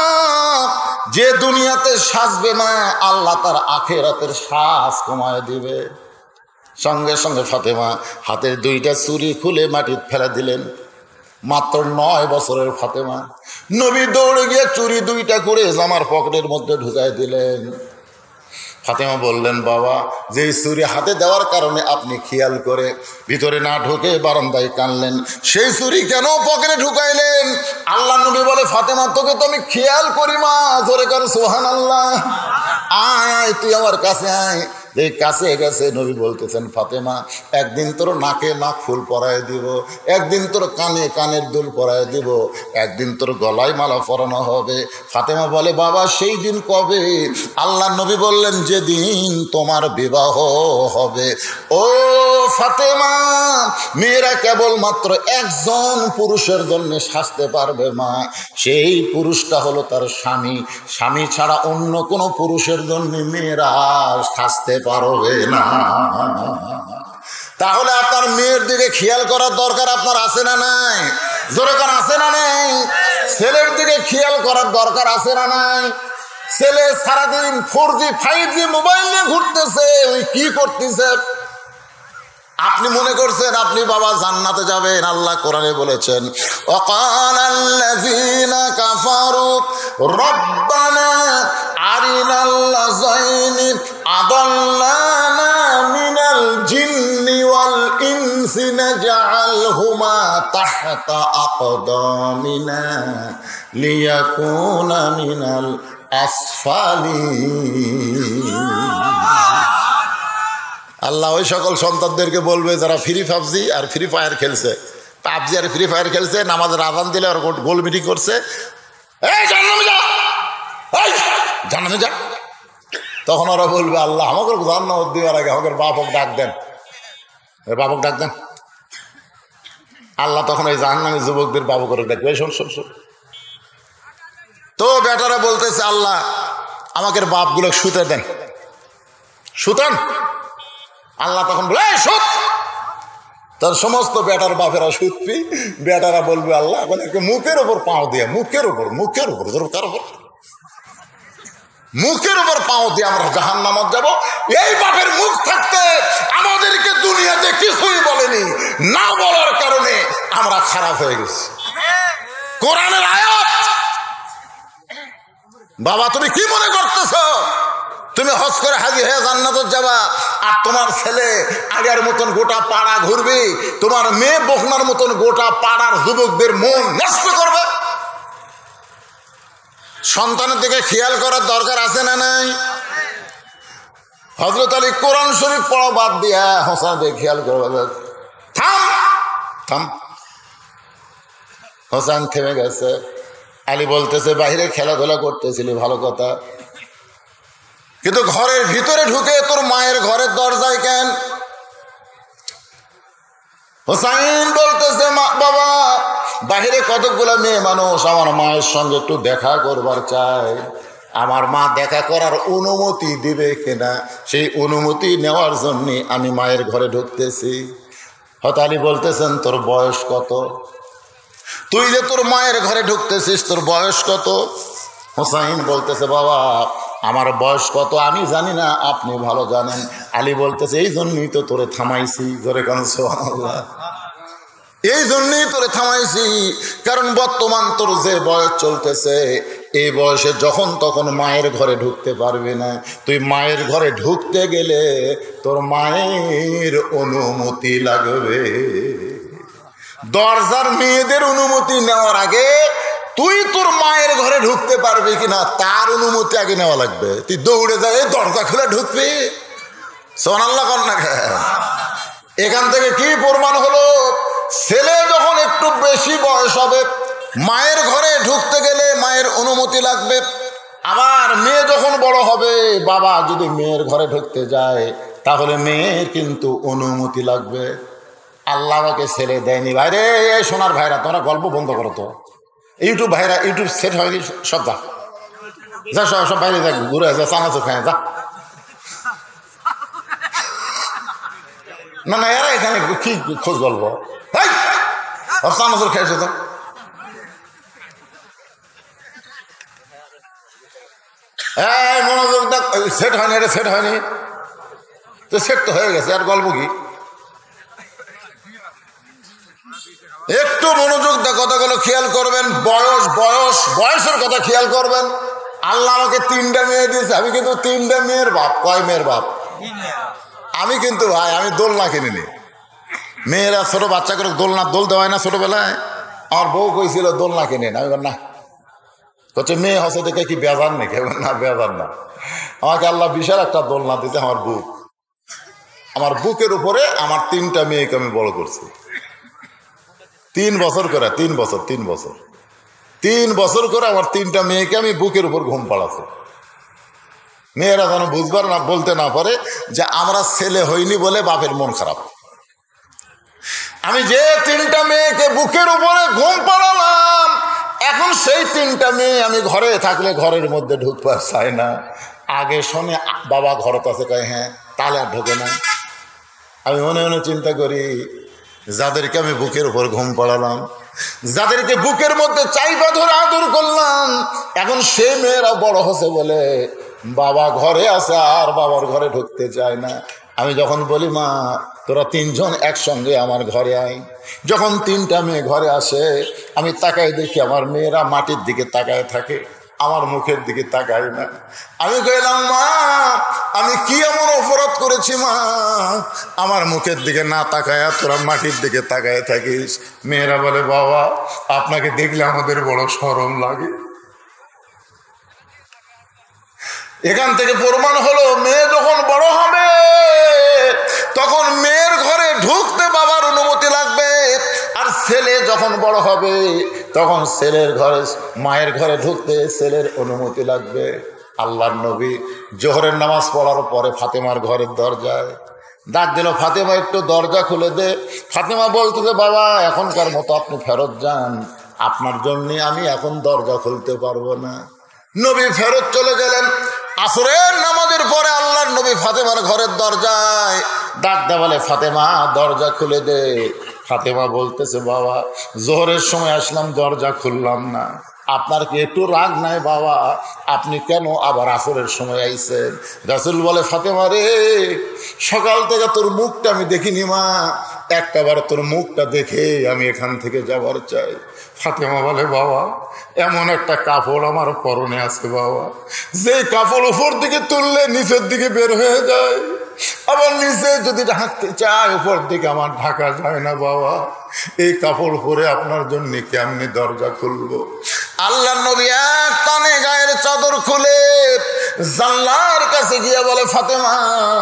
যে দুনিয়াতে সাজবে মা, আল্লাহ তার আখিরাতের শ্বাস কমায় দিবে। সঙ্গে সঙ্গে ফাতেমা হাতের দুইটা চুরি খুলে মাটি ফেলে দিলেন। মাত্র নয় বছরের ফাতেমা। নবী দৌড়ে গিয়ে চুরি দুইটা করে জামার পকেটের মধ্যে ঢুকাই দিলেন। ফাতেমা বললেন, বাবা যে চুরি হাতে দেওয়ার কারণে আপনি খেয়াল করে ভিতরে না ঢুকে বারান্দায় কানলেন, সেই চুরি কেন পকেটে ঢুকাইলেন? আল্লাহ নবী বলে, ফাতেমা তোকে তো আমি খেয়াল করি মা। জোরে কর সুবহানাল্লাহ। আয় তুই আমার কাছে আয়। এই কাছে গেছে নবী বলতেছেন, ফাতেমা একদিন তোর নাকে নাক ফুল পরায় দিব, একদিন তোর কানে কানের দুল পরায় দিব, একদিন তোর গলায় মালা পরানো হবে। ফাতেমা বলে, বাবা সেই দিন কবে? আল্লাহ নবী বললেন, যেদিন তোমার বিবাহ হবে। ও ফাতেমা, মেয়েরা কেবলমাত্র একজন পুরুষের জন্য সাজতে পারবে মা, সেই পুরুষটা হলো তার স্বামী। স্বামী ছাড়া অন্য কোনো পুরুষের জন্য মেয়েরা সাজতে পারবে না। তাহলে আপনার মেয়ের দিকে খেয়াল করার দরকার আপনার আছে না নাই? দরকার আছে না নেই? ছেলের দিকে খেয়াল করার দরকার আছে না নাই? ছেলে সারাদিন four G five G mobile নিয়ে ঘুরতেছে, ওই কি করতেছে? আপনি মনে করছেন আপনি বাবা জান্নাতে যাবেন? আল্লাহ কোরআনে বলেছেন, ওয়াকালাল্লাযীনা কাফারু রব্বানা আরিনাল্লাযাইনি আদাল্লানা মিনাল জিন্নি ওয়াল ইনসি নাজআলহুমা তাহতা আকদামিনা লিয়াকুনা মিনাল আসফালিন। আল্লাহ ওই সকল সন্তানদেরকে বলবে যারা ফ্রি পাবজি আর ফ্রি ফায়ার খেলছে, পাবজি আর ফ্রি ফায়ার খেলছে, নামাজের আযান দিলে আর গোল মিটিং করছে, এই জান্নাতে যা, এই জান্নাতে যা। তখন ওরা বলবে আল্লাহ আমাকে জান্নাত দেওয়ার আগে আমাকে বাপক ডাক দেন, বাপক ডাক দেন। আল্লাহ তখন এই জাহান্নামী যুবকদের বাবু করে ডাকবে, শোন শোন শোন। তো বেটারা বলতেছে আল্লাহ আমাকে বাপগুলো শুতে দেন, শুতেন। আল্লাহ তখন বলে সুত। তার সমস্ত বেটার বাপেরা সুতপি, বেটারা বলবে আল্লাহ মানে মুখের উপর পাও দিয়ে, মুখের উপর মুখের উপর কার উপর মুখের উপর পাও দিয়ে আমরা জাহান্নামে যাব। এই বাপের মুখ থাকতে আমাদেরকে দুনিয়াতে কিছুই বলেনি, না বলার কারণে আমরা খারাপ হয়ে গেছি। কোরআনের আয়াত। বাবা তুমি কি মনে করতেছ তুমি হজ করে হাজি হয়ে জান্নাতে যাবা, আর তোমার ছেলে আগের মতন গোটা পাড়া ঘুরবে, তোমার মেয়ে বকনার মতন গোটা পাড়ার যুবকদের মন নষ্ট করবে? সন্তানের দিকে খেয়াল করার দরকার আছে না নাই? হযরত আলী কোরআন শরীফ পড়া বাদ দিয়া হোসেন দিকে খেয়াল করবে। থাম থাম। হোসেন থেমে গেছে। আলী বলতেছে বাইরে খেলাধুলা করতেছিলি ভালো কথা, কিন্তু ঘরের ভিতরে ঢুকে তোর মায়ের ঘরের দরজায় কেন? হোসাইন বলতেছে মা বাবা বাহিরে কতগুলো মেয়ে মানুষ আমার মায়ের সঙ্গে একটু দেখা করবার চায়, আমার মা দেখা করার অনুমতি দিবে কিনা সেই অনুমতি নেওয়ার জন্য আমি মায়ের ঘরে ঢুকতেছি। হযরত আলী বলতেছেন তোর বয়স কত? তুই যে তোর মায়ের ঘরে ঢুকতেছিস তোর বয়স কত? হোসাইন বলতেছে বাবা আমার বয়স কত আমি জানি না, আপনি ভালো জানেন। আলী বলতেছে এই জন্যই তো তোরে থামাইছি, জোরে কারণ সুবহানাল্লাহ, এই জন্যই তোরে থামাইছি কারণ বর্তমান তোর যে বয়স চলতেছে এই বয়সে যখন তখন মায়ের ঘরে ঢুকতে পারবি না। তুই মায়ের ঘরে ঢুকতে গেলে তোর মায়ের অনুমতি লাগবে। দরজার মেয়েদের অনুমতি নেওয়ার আগে তুই তোর মায়ের ঘরে ঢুকতে পারবি কিনা তার অনুমতি আগে নেওয়া লাগবে। তুই দৌড়ে যায় দরজা খুলে ঢুকবি? সুবহানাল্লাহ কর না। এখান থেকে কি প্রমাণ হলো? ছেলে যখন একটু বেশি বয়স হবে মায়ের ঘরে ঢুকতে গেলে মায়ের অনুমতি লাগবে। আবার মেয়ে যখন বড় হবে বাবা যদি মেয়ের ঘরে ঢুকতে যায় তাহলে মেয়ের কিন্তু অনুমতি লাগবে। আল্লাহ আমাকে ছেলে দেয়নি। ভাইরে সোনার ভাইরা তোমরা গল্প বন্ধ করো তো, ইউটিউব ভাইরা ইউটিউব সেট হয়নি সব, যা যা সব সব বাইরে যা ঘুরে যা চানাচুর খায় যা। না না এরা এখানে কি খোঁজ বলবো চানাচুর খেয়েছে তো। এই মনোযোগ দেখ সেট হয়নি, এটা সেট হয়নি তো, সেট তো হয়ে গেছে আর গল্প কি? একটু মনোযোগ দেখ কথাগুলো খেয়াল করবেন। বয়স বয়স বয়সের কথা খেয়াল করবেন। আল্লাহ আমাকে তিনটা মেয়ে দিয়েছে, আমি কিন্তু তিনটা মেয়ের বাপ। কয় মেয়ের বাপ? আমি কিন্তু ভাই আমি দোলনা কিনিনি। মেয়েরা ছোট বাচ্চা করে দোলনা দোল দেওয়ায় না ছোটবেলায়। আমার বউ কইছিল দোলনা কিনেন, আমি না হচ্ছে মেয়ে হচ্ছে দেখে কি বেজার নাকি? না বেজার না, আমাকে আল্লাহ বিশাল একটা দোলনা দিতে। আমার বুক আমার বুকের উপরে আমার তিনটা মেয়েকে আমি বড় করছি। তিন বছর করে তিন বছর তিন বছর তিন বছর করে আমার তিনটা মেয়েকে আমি বুকের উপর ঘুম পাড়াচ্ছি। মেয়েরা যেন বুঝবার না বলতে না পারে যে আমরা ছেলে হইনি বলে বাপের মন খারাপ। আমি যে তিনটা মেয়েকে বুকের উপরে ঘুম পাড়ালাম এখন সেই তিনটা মেয়ে আমি ঘরে থাকলে ঘরের মধ্যে ঢুকবার চাই না। আগে শোনে বাবা ঘরত আছে, কয় হ্যাঁ, তাহলে আর ঢোকে না। আমি মনে মনে চিন্তা করি যাদেরকে আমি বুকের উপর ঘুম পাড়ালাম যাদেরকে বুকের মধ্যে চাইপা ধরে আদর করলাম, এখন সে মেয়েরা বড় হচ্ছে বলে বাবা ঘরে আছে আর বাবার ঘরে ঢুকতে চায় না। আমি যখন বলি মা তোরা তিনজন একসঙ্গে আমার ঘরে আয়, যখন তিনটা মেয়ে ঘরে আসে আমি তাকাই দেখি আমার মেয়েরা মাটির দিকে তাকায় থাকে, আমার মুখের দিকে তাকায় না। আমি কইলাম মা আমি কি এমন অপরাধ করেছি মা, আমার মুখের দিকে না তাকায় তোরা মাটির দিকে তাকায় থাকিস? মেয়েরা বলে বাবা আপনাকে দেখলে আমাদের বড় শরম লাগে। এখান থেকে প্রমাণ হলো মেয়ে যখন বড় হবে তখন মেয়ের ঘরে ঢুকতে বাবার অনুমতি লাগবে, আর ছেলে যখন বড় হবে তখন ছেলের ঘরে মায়ের ঘরে ঢুকতে ছেলের অনুমতি লাগবে। আল্লাহর নবী জোহরের নামাজ পড়ার পরে ফাতেমার ঘরের দরজায় ডাক দিল, ফাতেমা একটু দরজা খুলে দে। ফাতেমা বলতো যে বাবা এখনকার মতো আপনি ফেরত যান, আপনার জন্যে আমি এখন দরজা খুলতে পারবো না। নবী ফেরত চলে গেলেন। আসরের নামাজের পরে আল্লাহর নবী ফাতেমার ঘরের দরজায় ডাক দে, বলে ফাতেমা দরজা খুলে দে। ফাতেমা বলতেছে বাবা জোহরের সময় আসলাম দরজা খুললাম না, আপনার কি একটু রাগ নাই বাবা, আপনি কেন আবার আসরের সময় আইছেন? রাসূল বলে ফাতেমা রে সকাল থেকে তোর মুখটা আমি দেখিনি মা, একটাবার তোর মুখটা দেখে আমি এখান থেকে যাবার চাই। ফাতেমা বলে বাবা এমন একটা কাপড় আমার পরনে আছে বাবা, যে কাপড় উপর দিকে তুললে নিচের দিকে বের হয়ে যায়, আবার নিচে যদি ঢাকতে চায় উপর দিকে আমার ঢাকা যায় না বাবা, এই কাপড় পরে আপনার জন্য কেমনি দরজা খুলবো? আল্লাহর নবী এক টানে গায়ের চাদর খুলে জানলার কাছে গিয়ে বলে ফাতেমা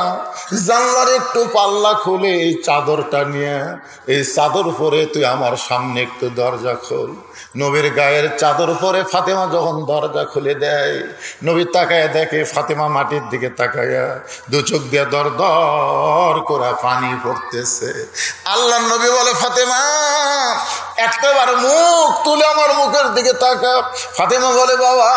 জানলার একটু পাল্লা খুলে এই চাদরটা নিয়ে এই চাদর পরে তুই আমার সামনে একটু দরজা খোল। নবীর গায়ের চাদর পরে ফাতেমা যখন দরজা খুলে দেয়, নবী তাকায় দেখে ফাতেমা মাটির দিকে তাকায়া দু চোখ দিয়ে দর দর করে পানি পড়তেছে। আল্লাহর নবী বলে ফাতেমা একটাবার মুখ তুলে আমার মুখের দিকে তাকা। ফাতেমা বলে বাবা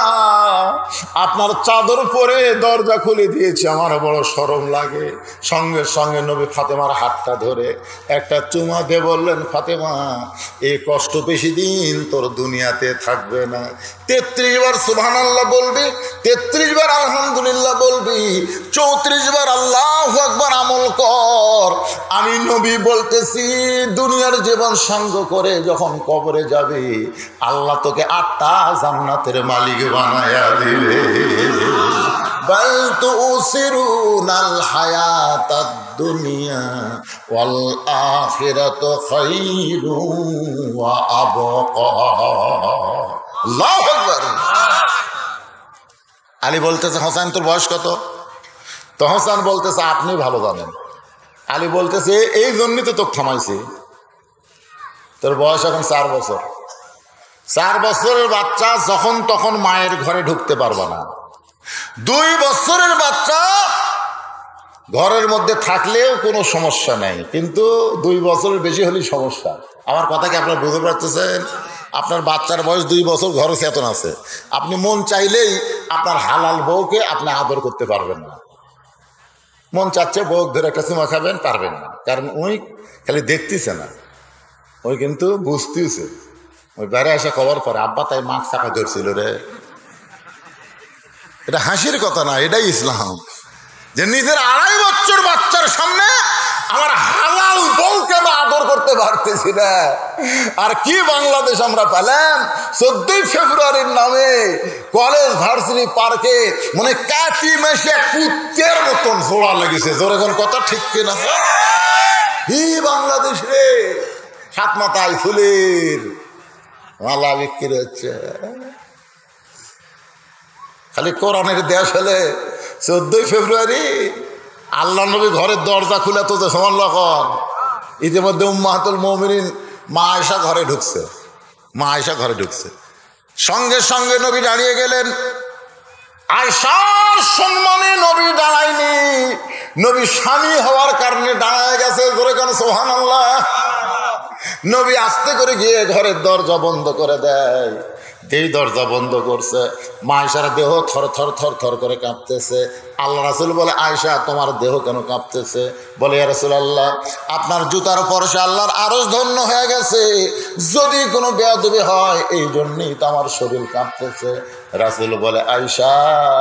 আপনার চাদর পরে দরজা খুলে দিয়েছি, আমার বড় শরম লাগে। সঙ্গে সঙ্গে নবী ফাতেমার হাতটা ধরে একটা চুমা দিয়ে বললেন ফাতেমা এই কষ্ট বেশি দিন তোর দুনিয়াতে থাকবে না। তেত্রিশ বার সুবহানাল্লাহ বলবি, তেত্রিশ বার আলহামদুলিল্লাহ বলবি, চৌত্রিশ বার আল্লাহু আকবার আমল কর। আমি নবী বলতেছি দুনিয়ার জীবন সঙ্গ করে যখন কবরে যাবে আল্লাহ তোকে আটটা জান্নাতের মালিক বানায়া দিবে। বাল তুসিরুনাল হায়াতাদ দুনিয়া ওয়াল আখিরাতু খায়রুন ওয়া আবকা। আল্লাহু আকবার। আলী বলতেছে হাসান তোর বয়স কত? তো হাসান বলতেছে আপনি ভালো জানেন। আলী বলতেছে এই জন্যই তো তোকে থামাইছি, তোর বয়স এখন চার বছর। চার বছরের বাচ্চা যখন তখন মায়ের ঘরে ঢুকতে পারবে না। দুই বছরের বাচ্চা ঘরের মধ্যে থাকলেও কোনো সমস্যা নেই, কিন্তু দুই বছরের বেশি হলেই সমস্যা। আমার কথা কি আপনার বুঝতে পারতেছেন? আপনার বাচ্চার বয়স দুই বছর ঘরে চেতন আছে, আপনি মন চাইলেই আপনার হালাল বউকে আপনি আদর করতে পারবেন না। মন চাচ্ছে বউ ধরে একটা চুমা খাবেন, পারবেন না, কারণ ওই খালি দেখতেছে না, ওই কিন্তু বুঝতেছে। ওই বাইরে এসে খবর পরে আব্বা তাই মাছ চাপা ধরছিল রে। এটা হাসির কথা না, এটাই ইসলাম। যে নিজের আড়াই বছর বাচ্চার সামনে আমার হালাল বউকে আমি আদর করতে পারতেছি না। আর কি বাংলাদেশ আমরা পেলাম! চোদ্দই ফেব্রুয়ারির নামে কলেজ ভার্সিটি পার্কে মানে কাটি মেশে কুত্তের মতন জোড়া লেগেছে। জোরে কোন কথা ঠিক কিনা? হি বাংলাদেশ রে, সাত মাথায় ফুলের মালা বিক্রি হচ্ছে। খালি কোরআনের দেশ হলে চোদ্দই ফেব্রুয়ারি আল্লাহ নবী ঘরের দরজা খুলে তো সমান লক্ষণ। ইতিমধ্যে উম্মাহাতুল মুমিনিন মা আয়েশা ঘরে ঢুকছে, মা আয়েশা ঘরে ঢুকছে। সঙ্গে সঙ্গে নবী দাঁড়িয়ে গেলেন। আয়েশার সম্মানে নবী দাঁড়ায়নি, নবী স্বামী হওয়ার কারণে দাঁড়ায় গেছে। জোরে কেন সুবহানাল্লাহ। নবী আস্তে করে গিয়ে ঘরের দরজা বন্ধ করে দেয়। যেই দরজা বন্ধ করছে মা আয়েশার দেহ থর থর থর থর করে কাঁপতেছে। আল্লাহ রাসূল বলে, আয়েশা তোমার দেহ কেন কাঁপতেছে? বলে, ইয়া রাসূলুল্লাহ আপনার জুতার পরশে আল্লাহর আরশ ধন্য হয়ে গেছে, যদি কোনো বেয়াদবি হয় এই জন্যই তো আমার শরীর কাঁপতেছে। রাসূল বলে, আয়েশা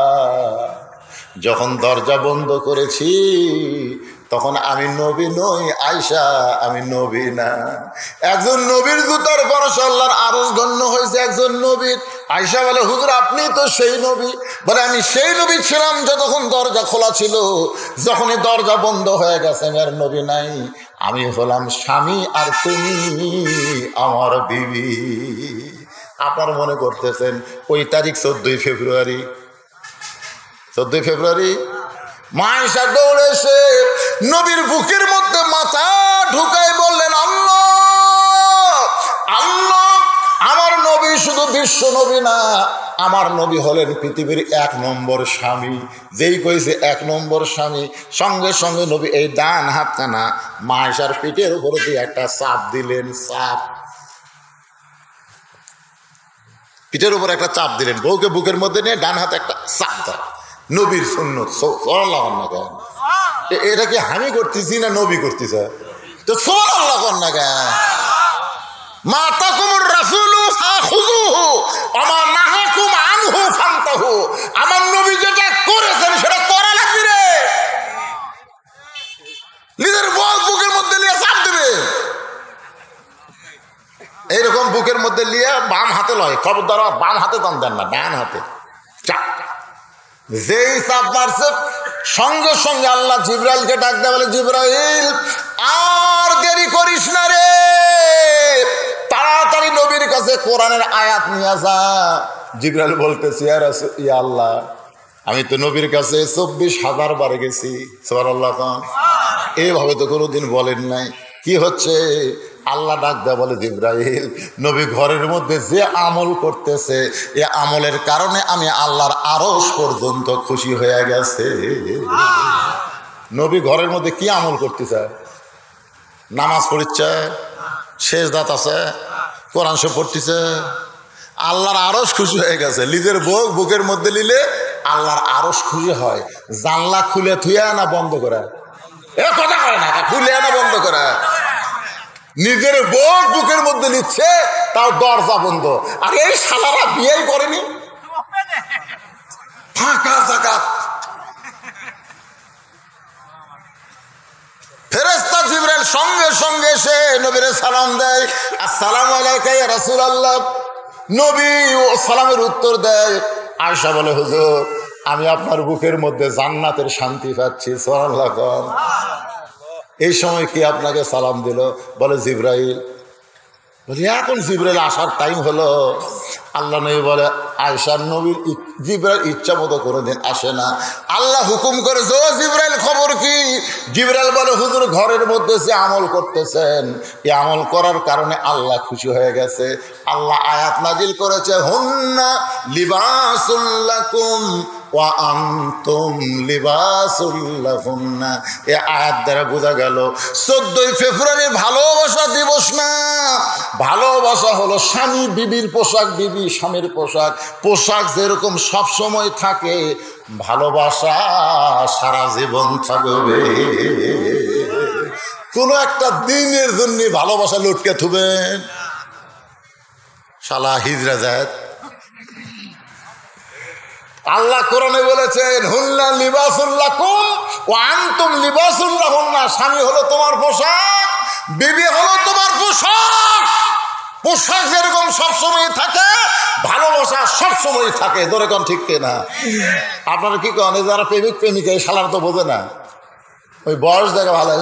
যখন দরজা বন্ধ করেছি তখন আমি নবী নই আয়েশা, আমি নবী না। একজন নবীর জুতার পরশে আল্লাহর আরশ ধন্য হয়েছে একজন নবীর। আয়েশা বলে, হুজুর আপনি তো সেই নবী। বলে, আমি সেই নবী ছিলাম যতক্ষণ দরজা খোলা ছিল, যখনই দরজা বন্ধ হয়ে গেছে আর নবী নাই, আমি হলাম স্বামী আর তুমি আমার বিবি। আপনার মনে করতেছেন ওই তারিখ চোদ্দই ফেব্রুয়ারি চোদ্দই ফেব্রুয়ারি মা আয়েশা দৌড়ে এসে নবীর বুকের মধ্যে মাথা ঢুকায় বললেন, আল্লাহ আল্লাহ আমার নবী শুধু বিশ্ব নবী না, আমার নবী হলেন পৃথিবীর এক নম্বর স্বামী। যেই কইছে এক নম্বর স্বামী, সঙ্গে সঙ্গে নবী এই ডান হাতখানা মা আয়েশার পিঠের উপরে দিয়ে একটা চাপ দিলেন। চাপ পিঠের উপর একটা চাপ দিলেন, বউকে বুকের মধ্যে নিয়ে ডান হাতে একটা চাপ দেয়। নবীর সুন্নত। এটা কি আমি করতেছি না নবী করতেছে? তো সুবহানাল্লাহ কর না কেন? মা তাকুমুর রাসূলু ফাখুযুহু ওয়া মা নাহাকুম আনহু ফান্তাহু। আমার নবী যেটা করেছেন সেটা করা লাগবে রে। নিজের বউ বুকের মধ্যে নিয়ে চাপ দেবে, এইরকম বুকের মধ্যে নিয়ে বাম হাতে লয়, খবরদার বাম হাতে দান দেন না, ডান হাতে চাপ। যেই চাপ মারছে সঙ্গে সঙ্গে আল্লাহ জিবরাইলকে ডাক দেয়, বলে, জিবরাইল আর দেরি করিস না রে, তাড়াতাড়ি নবীর কাছে কোরআনের আয়াত নিয়ে যা। জিবরাইল বলতেছে, ইয়া আল্লাহ আমি তো নবীর কাছে চব্বিশ হাজার বার গেছি। সুবহানাল্লাহ। এইভাবে তো কোনোদিন বলেন নাই। কি হচ্ছে? আল্লাহ ডাক দেয়া বলে, জিবরাইল নবী ঘরের মধ্যে যে আমল করতেছে এ আমলের কারণে আমি আল্লাহর আরশ পর্যন্ত খুশি হয়ে গেছে। নবী ঘরের মধ্যে কি আমল করতেছে? নামাজ পড়িচ্ছে, সেজদাত আছে, কোরআন শরীফ পড়তেছে, আল্লাহর আরশ খুশি হয়ে গেছে। নিজের বউ বুকের মধ্যে নিলে আল্লাহর আরশ খুশি হয়। জানলা খুলে থুয়া না বন্ধ করা? এ কথা কয় না, খুলে না বন্ধ করা। নিজের বউ বুকের মধ্যে নিচ্ছে, তাও দরজা বন্ধ। আর এই শালারা বিয়েই করেনি, ফাঁকা জায়গা। ফেরেশতা জিবরাইল সঙ্গে সঙ্গে এসে নবীরে সালাম দেয়, আসসালামু আলাইকা ইয়া রাসূলুল্লাহ। নবী ও সালামের উত্তর দেয়। আয়েশা বলে, হুজুর আমি আপনার বুকের মধ্যে জান্নাতের শান্তি পাচ্ছি। সুবহানাল্লাহ। এই সময় কি আপনাকে সালাম দিল? বলে, জিবরাইল। বলি, এখন জিবরাইল আসার টাইম হলো। আল্লাহ নবী বলে, আয়েশার নবীর জিবরাইল ইচ্ছা মতো কোনোদিন আসে না, আল্লাহ হুকুম করেছে। ও জিবরাইল খবর কি? জিবরাইল বলে, হুজুর ঘরের মধ্যে যে আমল করতেছেন এই আমল করার কারণে আল্লাহ খুশি হয়ে গেছে। আল্লাহ আয়াত নাজিল করেছে, হুন্না লিবাসুল লাকুম ওয়া আনতুম লিবাসুল লাহুন্না। এই আয়াত দ্বারা বোঝা গেল চোদ্দই ফেব্রুয়ারি ভালোবাসা দিবস না, ভালোবাসা হলো স্বামী বিবির পোশাক, বিবি স্বামীর পোশাক। পোশাক যেরকম সব সময় থাকে, ভালোবাসা সারা জীবন থাকবে। কোনো একটা দিনের জন্য ভালোবাসা লটকে থুবেন, শালা হিজরা যায়। আল্লাহ কোরআনে বলেছেন, হুন্না লিবাসুল লাকুম ওয়া আনতুম লিবাসুল লাহুন্না। স্বামী হলো তোমার পোশাক, বিবি হলো তোমার পোশাক। পোশাক যেরকম সবসময় থাকে, ভালোবাসা সবসময় থাকে। ধরে কোন ঠিক না? আপনারা কি কন? যারা প্রেমিক প্রেমিকা এই শালার তো বোঝে না। ওই বয়স দেখে ভালো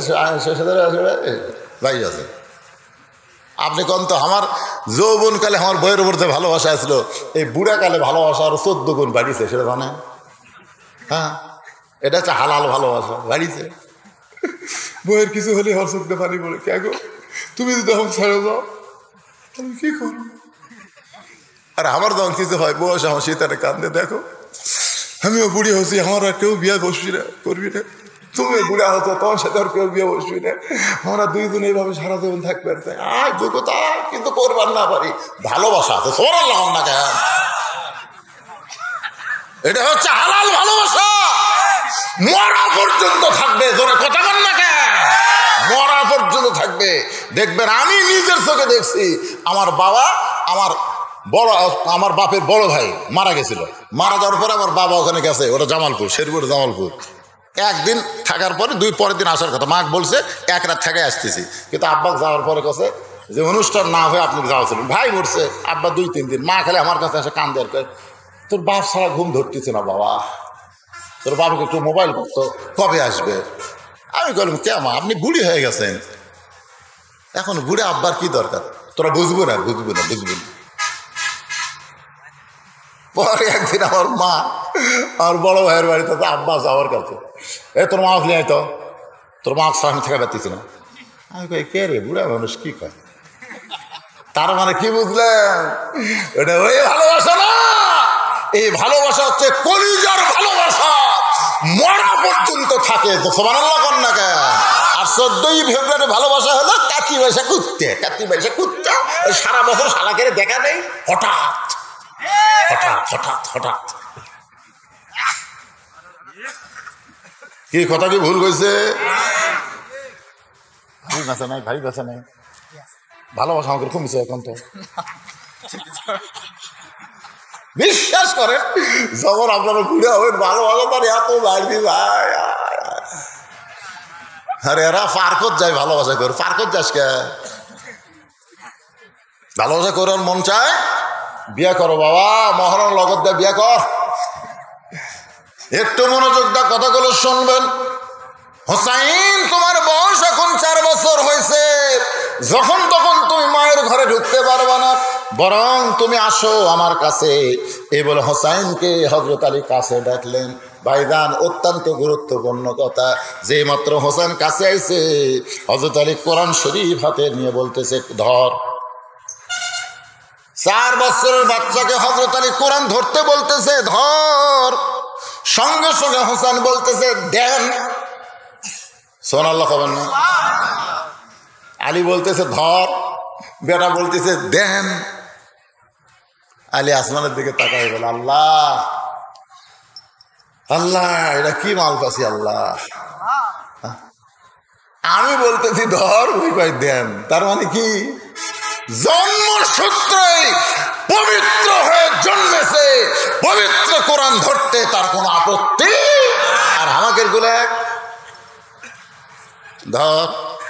ভাই আছে। আপনি কোন তো আমার যৌবনকালে আমার বইয়ের উপর ভালোবাসা আসলো, এই বুড়াকালে ভালোবাসা আরো চোদ্দ গুণ বাড়িছে, সেটা জানে? হ্যাঁ, এটা হচ্ছে হালাল ভালোবাসা, বাড়িছে। বইয়ের কিছু হলে হর চোখতে পানি বলে, কে গো তুমি যদি তখন ছেড়ে যাও তুমি কি করো? আর আমার যখন কিছু হয়, বয়স আমার সীতারে কান্দে, দেখো আমিও বুড়ি হচ্ছি, আমার আর কেউ বিয়ে বসবি না, করবি না। তুমি বুড়া হতো, তোমার সাথে আর কেউ বিয়ে বসবি না, আমরা দুইজন এইভাবে সারা জীবন থাকবে। আয় যোগ্যতা কিন্তু করবার না পারি, ভালোবাসা আছে। সোরাল্লাহ না কেন, এটা হচ্ছে হালাল ভালোবাসা, মরা পর্যন্ত থাকবে। জোরে কথা বল না কেন, মরা পর্যন্ত থাকবে। দেখবেন আমি নিজের চোখে দেখছি, আমার বাবা আমার বড় আমার বাপের বড় ভাই মারা গেছিল। মারা যাওয়ার পরে আমার বাবা ওখানে গেছে, ওটা জামালপুর, শেরপুর জামালপুর। একদিন থাকার পরে দুই পরের দিন আসার কথা, মাকে বলছে এক রাত থেকে আসতেছি, কিন্তু আব্বা যাওয়ার পরে কাছে যে অনুষ্ঠান না হয়ে আপনি যাওয়া ছিলেন, ভাই মরছে, আব্বা দুই তিন দিন। মা খালি আমার কাছে এসে কান দেয়, তোর বাপ ছাড়া ঘুম ধরতেছে না বাবা, তোর বাবাকে একটু মোবাইল করতো, কবে আসবে? আমি বললাম কেমন, আপনি বুড়ি হয়ে গেছেন, এখন বুড়ে আব্বার কি দরকার, তোরা বুঝবো না বুঝবো না বুঝবো না। পরে একদিন আমার মা আমার বড় ভাইয়ের বাড়িতে, আব্বা আমার কাছে, এ তোর মা আসলে তো, তোর মা ছাড়া আমি থেকে পারতেছি না। আমি কই কে রে, বুড়া মানুষ কি কয়? তার মানে কি বুঝলেন, এটা ওই ভালোবাসা না, এই ভালোবাসা হচ্ছে কলিজার ভালোবাসা, মরা পর্যন্ত থাকে। তো সুবহানাল্লাহ কর না কেন? আর চোদ্দই ফেব্রুয়ারি ভালোবাসা হলো কাতি পয়সা কুত্তে, কাতি পয়সা কুত্তে, সারা বছর শালাকে দেখা নেই, হঠাৎ হঠাৎ হঠাৎ হঠাৎ। কি কথা কি ভুল হয়েছে? ভাই বাসা নাই, ভাই বাসা নাই, ভালোবাসা আমাকে কমছে এখন। তো বিশ্বাস করেন, যখন আপনারা ঘুরে হবেন, ভালোবাসা তার এত বাড়বি ভাই। আরে এরা পার্কত যায় ভালোবাসা করে, পার্কত যাস কে? ভালোবাসা করার মন চায়, বিয়ে করো বাবা, মহরম লগত দে বিয়ে কর। একটু মনোযোগ দা কথাগুলো শুনবেন। হোসাইন, তোমার বয়স এখন চার বছর হয়েছে, যখন তখন তুমি মায়ের ঘরে ঢুকতে পারবে না, বরং তুমি আসো আমার কাছে। এই বলে হোসাইনকে হযরত আলী কাছে ডাকলেন। ভাইজান, অত্যন্ত গুরুত্বপূর্ণ কথা, যে মাত্র হোসেন কাছে আইছে, হযরত আলী কোরআন শরীফ হাতে নিয়ে বলতেছে ধর। চার বছরের বাচ্চাকে হযরত আলী কোরআন ধরতে বলতেছে ধর, সঙ্গে সঙ্গে হোসেন বলতেছে দেন। সুবহানাল্লাহ কবেন না? আলী বলতেছে ধর, বেটা বলতেছে দেন। আলী আসমানের দিকে তাকাই বলে আল্লাহ আল্লাহ, এটা কি মাল পাচ্ছি আল্লাহ। আমি বলতেছি ধর, ওই ভাই দেন। তার মানে কি, জন্মসূত্রেই পবিত্র হয়ে জন্মেছে, পবিত্র কোরআন ধরতে তার কোনো আপত্তি। আর আমাকে গুলা ধর,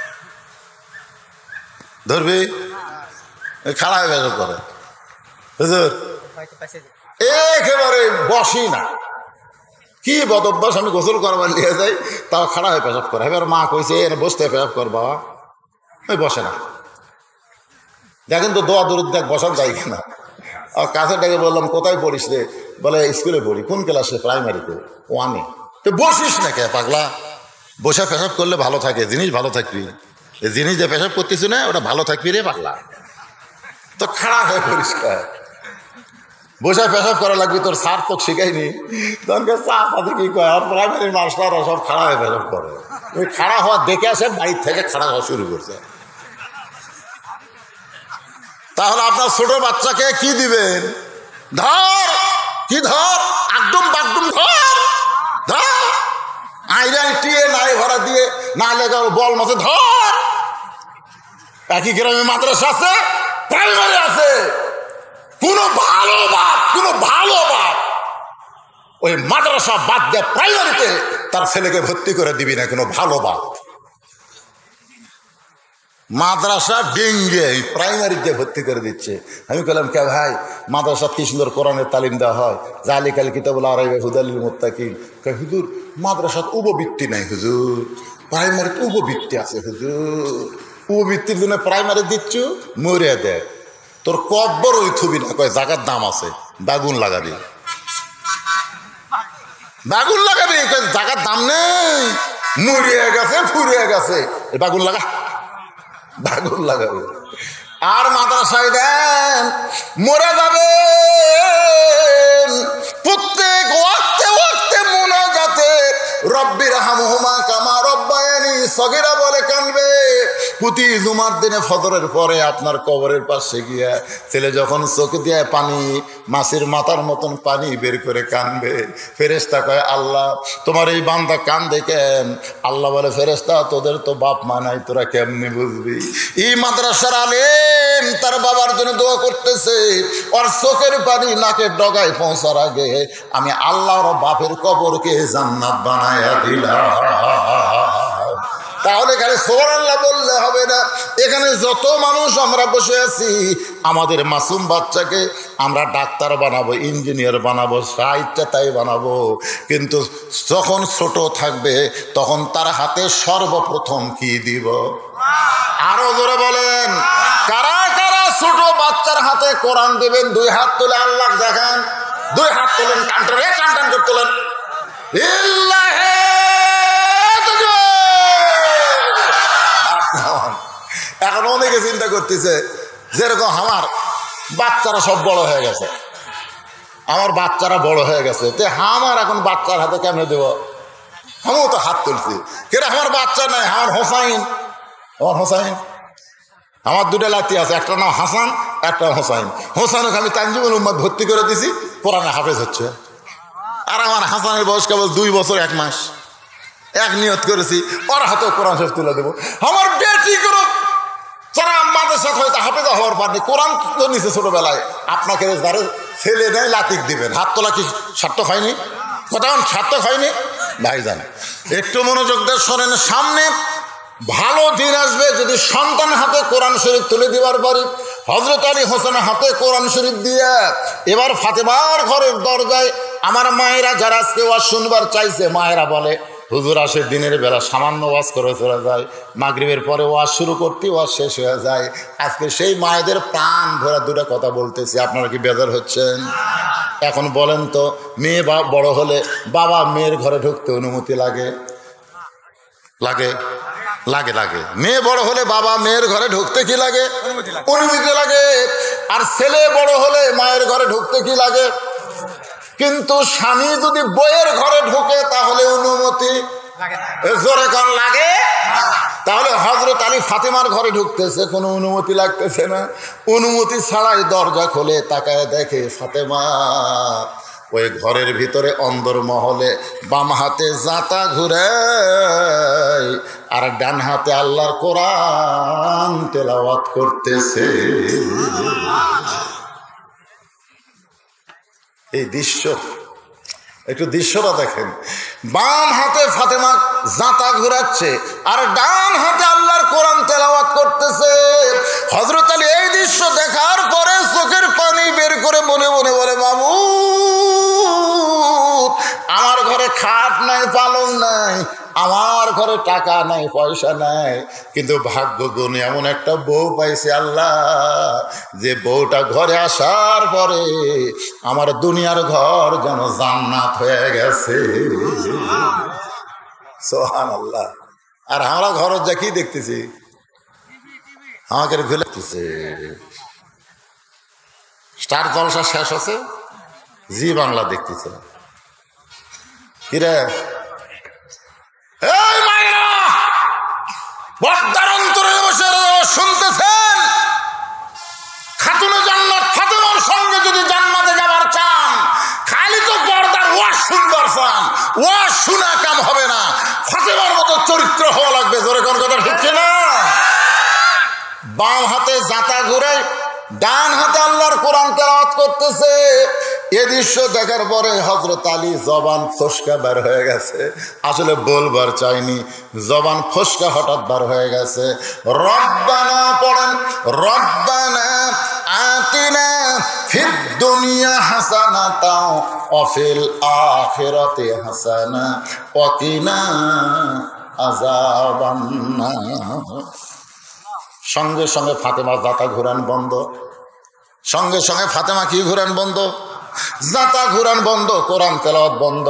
ধরবি, খাড়া হয়ে বেজর করে হুজুর, একেবারে বসি না। কি বদ অভ্যাস, আমি গোসল করবার নিয়ে যাই, তাও খাড়া হয়ে পেশাব করে। এবার মা কইছে এর বসতে পেশাব কর বাবা, ওই বসে না। দেখেন তো দোয়া দরুদ দেখ, বসার যাই কিনা। আর কাছে ডেকে বললাম কোথায় পড়িস রে? বলে স্কুলে পড়ি। কোন ক্লাসে? প্রাইমারিতে। ওয়ানে। তো বসিস না কে পাগলা, বসে পেশাব করলে ভালো থাকে, জিনিস ভালো থাকবি। এই জিনিস যে পেশাব করতেছি না, ওটা ভালো থাকবি রে পাগলা। তো খাড়া হয়ে পরিষ্কার বসে পেশাব করা লাগবে, তোর স্যার তো শিখাইনি। তখন চা তাদের কি কয়, আর প্রাইমারির মাস্টাররা সব খাড়া হয়ে পেশাব করে। ওই খাড়া হওয়া দেখে আসে, বাড়ির থেকে খাড়া হওয়া শুরু করছে। তাহলে আপনার ছোট বাচ্চাকে কি দিবেন? ধর, কি ধর, একদম বাকদম ধর, ধর, আইরান টিয়ে নাই ভরা দিয়ে না লেগে বল মাসে ধর। একই গ্রামে মাদ্রাসা আছে, প্রাইমারি আছে। কোন ভালো বাপ, কোন ভালো বাপ ওই মাদ্রাসা বাদ দিয়ে প্রাইমারিতে তার ছেলেকে ভর্তি করে দিবি না, কোনো ভালো বাপ। মাদ্রাসা ডেঙ্গে প্রাইমারিতে ভর্তি করে দিচ্ছে। আমি বললাম কে ভাই, মাদ্রাসা কি সুন্দর কোরআনের তালিম দেওয়া হয়, জালিকাল কিতাবুল আরাইবা হুদালিল মুত্তাকিন। হুজুর মাদ্রাসাত উপবৃত্তি নাই হুজুর, প্রাইমারিতে উপবৃত্তি আছে হুজুর। উপবৃত্তির জন্য প্রাইমারি দিচ্ছ, মরিয়া দেয় তোর কব্বর ওই থুবি না, কয় জাগার দাম আছে, বাগুন লাগাবি, বাগুন লাগাবি, জাগার দাম নেই, মরিয়া গেছে, ফুরিয়ে গেছে, বাগুন লাগা, বাগুন লাগাবে। আর মাদ্রাসায় দেন, মরে যাবে প্রত্যেক ওয়াক্তে ওয়াক্তে মুনাজাতে রব্বির হামহুমা সগীরা বলে কানবে। প্রতি জুমার দিনে ফজরের পরে আপনার কবরের পাশে গিয়া ছেলে যখন চোখ দিয়ে পানি মাছের মাথার মতন পানি বের করে কানবে, ফেরেশতা কয় আল্লাহ তোমার এই বান্দা কান্দে কেন? আল্লাহ বলে ফেরেশতা তোদের তো বাপ মা নাই, তোরা কেমনি বুঝবি? এই মাদ্রাসার আলেম তার বাবার জন্য দোয়া করতেছে, ওর চোখের পানি নাকের ডগায় পৌঁছার আগে আমি আল্লাহর বাপের কবরকে জান্নাত বানায়া দিলাম। তাহলে এখানে সুবহানাল্লাহ বললে হবে না। এখানে যত মানুষ আমরা বসে আছি, আমাদের মাসুম বাচ্চাকে আমরা ডাক্তার বানাবো, ইঞ্জিনিয়ার বানাবো, সাহিত্যে তাই বানাবো, কিন্তু যখন ছোট থাকবে তখন তার হাতে সর্বপ্রথম কি দিব? আরো জোরে বলেন, কারা কারা ছোট বাচ্চার হাতে কোরআন দিবেন? দুই হাত তুলে আল্লাহ দেখান, দুই হাত তুলেন, কান্টান কান্টান করে তোলেন। এখন অনেকে চিন্তা করতেছে যেরকম আমার বাচ্চারা সব বড় হয়ে গেছে, আমার বাচ্চারা বড় হয়ে গেছে, তে আমার এখন বাচ্চার হাতে কেমনে দেব? আমিও তো হাত তুলছি, কেন আমার বাচ্চা নাই, আমার হোসাইন, আমার হোসাইন, আমার দুটো লাতি আছে, একটা নাম হাসান, একটা হোসাইন। হোসাইনকে আমি তানজিমুল উম্মাদ ভর্তি করে দিছি, কোরআনে হাফেজ হচ্ছে। আর আমার হাসানের বয়স কেবল দুই বছর এক মাস। এক নিয়ত করেছি ওর হাতে কোরআন শরীফ তুলে দেবো। আমার বেটি করো যারা আমাদের সাথে হয়তো হাফেজা হওয়ার পারনি, কোরআন তো নিচে ছোটবেলায়, আপনাকে যারা ছেলে নেয় লাতিক দিবেন। হাত তোলা কি সার্থক হয়নি? কথা সার্থক হয়নি ভাই? জানে একটু মনোযোগ দিয়ে শোনেন, সামনে ভালো দিন আসবে যদি সন্তান হাতে কোরআন শরীফ তুলে দেওয়ার পরে হযরত আলী হোসেনের হাতে কোরআন শরীফ দিয়ে এবার ফাতেমার ঘরের দরজায় আমার মায়েরা যারা আজকে ওয়াজ শুনবার চাইছে, মায়েরা বলে হুজুর আসে দিনের বেলা সামান্য ওয়াজ করে চলে যায়, মাগরিবের পরে ওয়াজ শুরু করতে ওয়াজ শেষ হয়ে যায়। আজকে সেই মায়েদের প্রাণ ভরা দুটো কথা বলতেছি, আপনারা কি বেজার হচ্ছেন? এখন বলেন তো, মেয়ে বড় হলে বাবা মেয়ের ঘরে ঢুকতে অনুমতি লাগে? লাগে লাগে লাগে মেয়ে বড় হলে বাবা মেয়ের ঘরে ঢুকতে কি লাগে? অনুমতি লাগে। আর ছেলে বড় হলে মায়ের ঘরে ঢুকতে কি লাগে? কিন্তু স্বামী যদি বইয়ের ঘরে ঢোকে তাহলে অনুমতি জোরে কর লাগে। তাহলে হযরত আলী ফাতেমার ঘরে ঢুকতেছে, কোনো অনুমতি লাগতেছে না। অনুমতি ছাড়াই দরজা খোলে, তাকায় দেখে ফাতেমা ওই ঘরের ভিতরে অন্দর মহলে বাম হাতে জাতা ঘুরে আর ডান হাতে আল্লাহর কোরআন তেলাওয়াত করতেছে। এই দৃশ্য একটু দৃশ্যটা দেখেন, বাম হাতে ফাতেমা জাঁতা ঘুরাচ্ছে আর ডান হাতে আল্লাহর কোরআন তেলাওয়াত করতেছে। হযরত আলী এই দৃশ্য দেখার পরে চোখের পানি বের করে মনে মনে বলে, বাবু আমার ঘরে খাট নাই, পালং নাই, আমার ঘরে টাকা নাই, পয়সা নাই, কিন্তু ভাগ্য গুণে এমন একটা বউ পাইছে আল্লাহ, যে বউটা ঘরে আসার পরে আমার দুনিয়ার ঘর যেন জান্নাত হয়ে গেছে। সুবহানাল্লাহ। আর আমরা ঘর যা কি দেখতেছি, আমাকে ঘুরতেছে। স্টার জলসা শেষ আছে, জি বাংলা দেখতেছে। কিরে এই মায়েরা পর্দার অন্তরে বসে শুনতেছেন, খাতুনে জান্নাত ফাতেমার সঙ্গে যদি জান্নাতে যাবার চান, খালি তো পর্দার ওয়াজ শুনবার চান, ওয়াজ শোনা কাম হবে না, ফাতেমার মতো চরিত্র হওয়া লাগবে। জোরে কোন কথা ঠিক না? বাম হাতে জাঁতা ঘুরে ডান হাতে আল্লাহর কোরআন তেলাওয়াত করতেছে। এ দৃশ্য দেখার পরে হযরত আলী জবান ফসকা বার হয়ে গেছে, আসলে বলবার চাইনি, জবান ফসকা হঠাৎ বার হয়ে গেছে। রব্বানা পড়েন, রব্বানা আতিনা ফিদ দুনিয়া হাসানাতাও ওয়া ফিল আখিরাতি হাসানা ওয়া কিনা আযাবান্নার। সঙ্গে সঙ্গে ফাতেমা জাতা ঘুরান বন্ধ, সঙ্গে সঙ্গে ফাতেমা কি ঘুরান বন্ধ? জাতা ঘুরান বন্ধ, কোরআন তেলাওয়াত বন্ধ।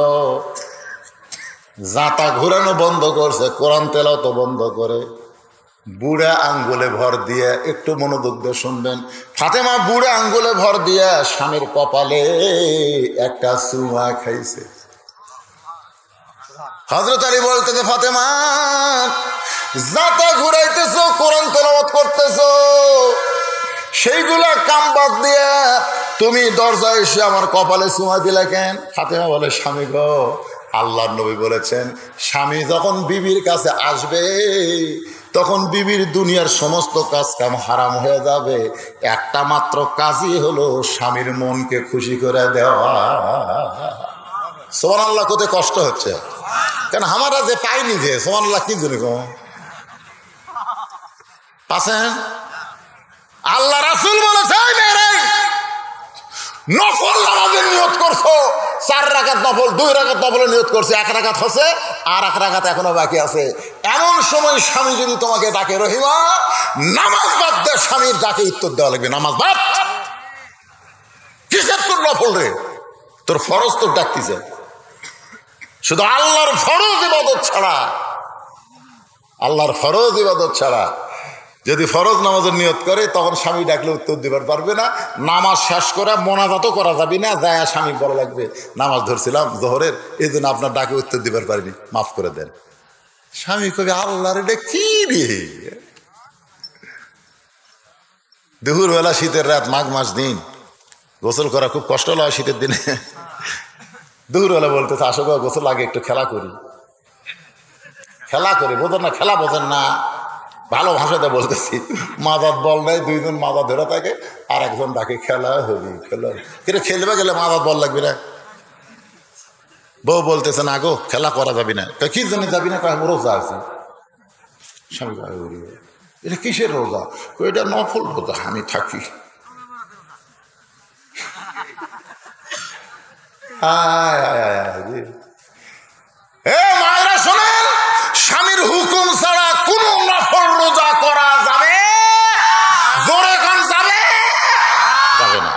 জাতা ঘুরানো বন্ধ করছে, কোরআন তেলাওয়াত বন্ধ করে বুড়া আঙ্গুলে ভর দিয়ে, একটু মনোযোগ দিয়ে শুনবেন, ফাতেমা বুড়া আঙ্গুলে ভর দিয়ে স্বামীর কপালে একটা চুমা খাইছে। হযরত আলী বলতেছে, ফাতেমা যাতা ঘুরাইতেছো, কোরআন তেলাওয়াত করতেছো, সেইগুলা কাম বাদ দিয়ে তুমি দরজায় এসে আমার কপালে চুমা দিলে কেন? ফাতেমা বলে, স্বামী গো, আল্লাহর নবী বলেছেন স্বামী যখন বিবির কাছে আসবে তখন বিবির দুনিয়ার সমস্ত কাজ কাম হারাম হয়ে যাবে, একটা মাত্র কাজই হলো স্বামীর মনকে খুশি করে দেওয়া। সুবহানাল্লাহ, কত কষ্ট হচ্ছে, কেন আমরা যে পাইনি যে। সুবহানাল্লাহ, কি জন্য পাচ্ছেন? আল্লাহ রাসূল বলেছে, নফল নামাজের নিয়ত করছো, চার রাকাত নফল, দুই রাকাত নফলের নিয়ত করছে, এক রাকাত হচ্ছে আর এক রাকাত এখনো বাকি আছে। এমন সময় স্বামী যদি তোমাকে ডাকে, রহিমা নামাজ বাদ দে, স্বামীর ডাকে উত্তর দেওয়া লাগবে, নামাজ বাদ। কিসের তোর নফল রে? তোর ফরজ তোর ডাকতেছে। শুধু আল্লাহর ফরজ ইবাদত ছাড়া, আল্লাহর ফরজ ইবাদত ছাড়া যদি ফরজ নামাজের নিয়ত করে তখন স্বামী ডাকলে উত্তর দিবার পারবে না। নামাজ শেষ করে মোনাজাতও করা যাবে না, যায় স্বামী বলা লাগবে নামাজ ধরছিলাম জোহরের, এই জন্য আপনার ডাকে উত্তর দিবার পারবি, মাফ করে দেন। স্বামী কবি আল্লাহর এটা কি রে? দুপুরবেলা শীতের রাত, মাঘ মাস দিন, গোসল করা খুব কষ্ট লাগে শীতের দিনে। দুপুরবেলা বলতেছে, আসো গো গোসল আগে একটু খেলা করি। খেলা করি বোঝেন না? খেলা বোঝেন না? ভালো ভাষাতে বলতেছি, মাদাত বল নাই, দুইজন মাদা ধরে থাকে আর একজন ডাকে খেলা হবি, খেলা কিন্তু খেলবে গেলে মাদাত বল লাগবে না। বউ বলতেছে, না গো খেলা করা যাবি না। কি জন্য যাবি না? আমি রোজা আছি। স্বামী এটা কিসের রোজা? এটা নফল রোজা, আমি থাকি। মায়েরা শোনেন, স্বামীর হুকুম ছাড়া কোন নফল রোজা করা যাবে? জোরে কোন যাবে? যাবে না।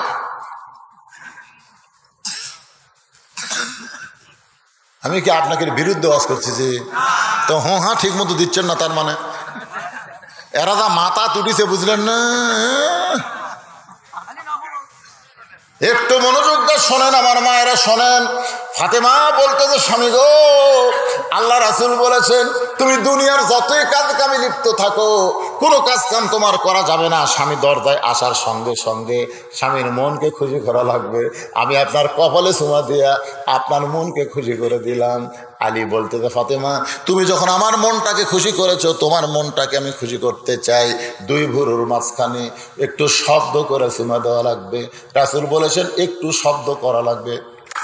আমি কি আপনাকে বিরুদ্ধে ওয়াজ করছি যে? তো হ্যাঁ হ্যাঁ ঠিক মতো দিচ্ছেন না, তার মানে এরা যা মাথা তুটিছে, বুঝলেন না? একটু মনোযোগ দিয়ে শোনেন আমার মায়েরা, শোনেন। ফাতেমা বলতেছে, স্বামী গো, আল্লাহ রাসূল বলেছেন তুমি দুনিয়ার যতই কাজ কামে লিপ্ত থাকো, কোনো কাজ কাম তোমার করা যাবে না। স্বামী দরজায় আসার সঙ্গে সঙ্গে স্বামীর মনকে খুশি করা লাগবে। আমি আপনার কপালে চুমা দিয়া আপনার মনকে খুশি করে দিলাম। আলী বলতেছে, ফাতেমা তুমি যখন আমার মনটাকে খুশি করেছো, তোমার মনটাকে আমি খুশি করতে চাই। দুই ভুরুর মাঝখানে একটু শব্দ করে চুমা দেওয়া লাগবে। রাসূল বলেছেন একটু শব্দ করা লাগবে।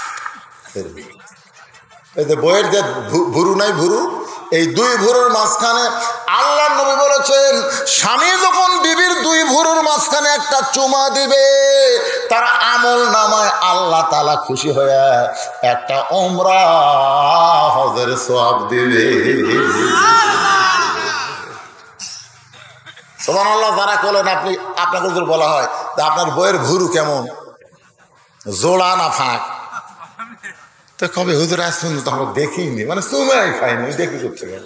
এই যে বইয়ের যে ভুরু নাই, ভুরু, এই দুই ভুরুর মাঝখানে আল্লাহ নবী বলেছেন স্বামী যখন বিবির দুই ভুরুর মাঝখানে একটা চুমা দিবে, তার আমল নামায় আল্লাহ তাআলা খুশি হয়ে একটা উমরা হজের সওয়াব দিবে। সুবহানাল্লাহ। যারা বলেন আপনি, আপনাকে যদি বলা হয় যে আপনার বইয়ের ভুরু কেমন, জোড়া না ফাঁক, তো কবে হুজুর আসবেন তো আমরা দেখিনি, মানে চুমাই খাইনি, দেখি করতে গেল।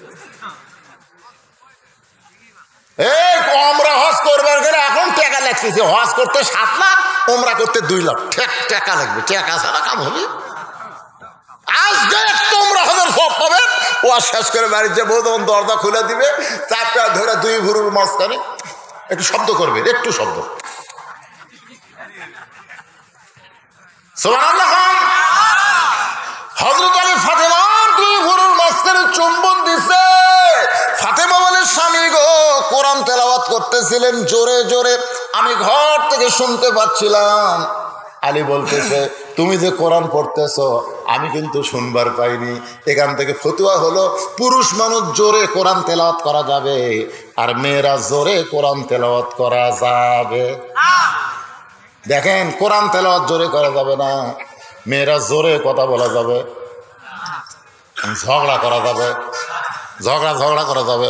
এই আমরা হজ করবার গেলে এখন টাকা লাগতেছে, হজ করতে সাত লাখ, ওমরা করতে দুই লাখ টাকা লাগবে। টাকা ছাড়া কাম হবে? আজকে তোমরা হজের সব পাবে, ও শেষ করে বাড়ির যে বউ তখন দরজা খুলে দিবে, চারটা ধরে দুই ভুরুর মাঝখানে একটু শব্দ করবে, একটু শব্দ। সুবহানাল্লাহ। হযরত আলী ফাতেমার দুই ভুরুর মাঝখানে চুম্বন দিছে। ফাতেমা বলে, স্বামী গো, কোরআন তেলাওয়াত করতেছিলেন জোরে জোরে, আমি ঘর থেকে শুনতে পাচ্ছিলাম। আলী বলতেছে, তুমি যে কোরআন পড়তেছ আমি কিন্তু শুনবার পাইনি। এখান থেকে ফতোয়া হলো পুরুষ মানুষ জোরে কোরআন তেলাওয়াত করা যাবে, আর মেয়েরা জোরে কোরআন তেলাওয়াত করা যাবে। দেখেন, কোরআন তেলাওয়াত জোরে করা যাবে না, মেয়েরা জোরে কথা বলা যাবে, ঝগড়া করা যাবে, ঝগড়া ঝগড়া করা যাবে।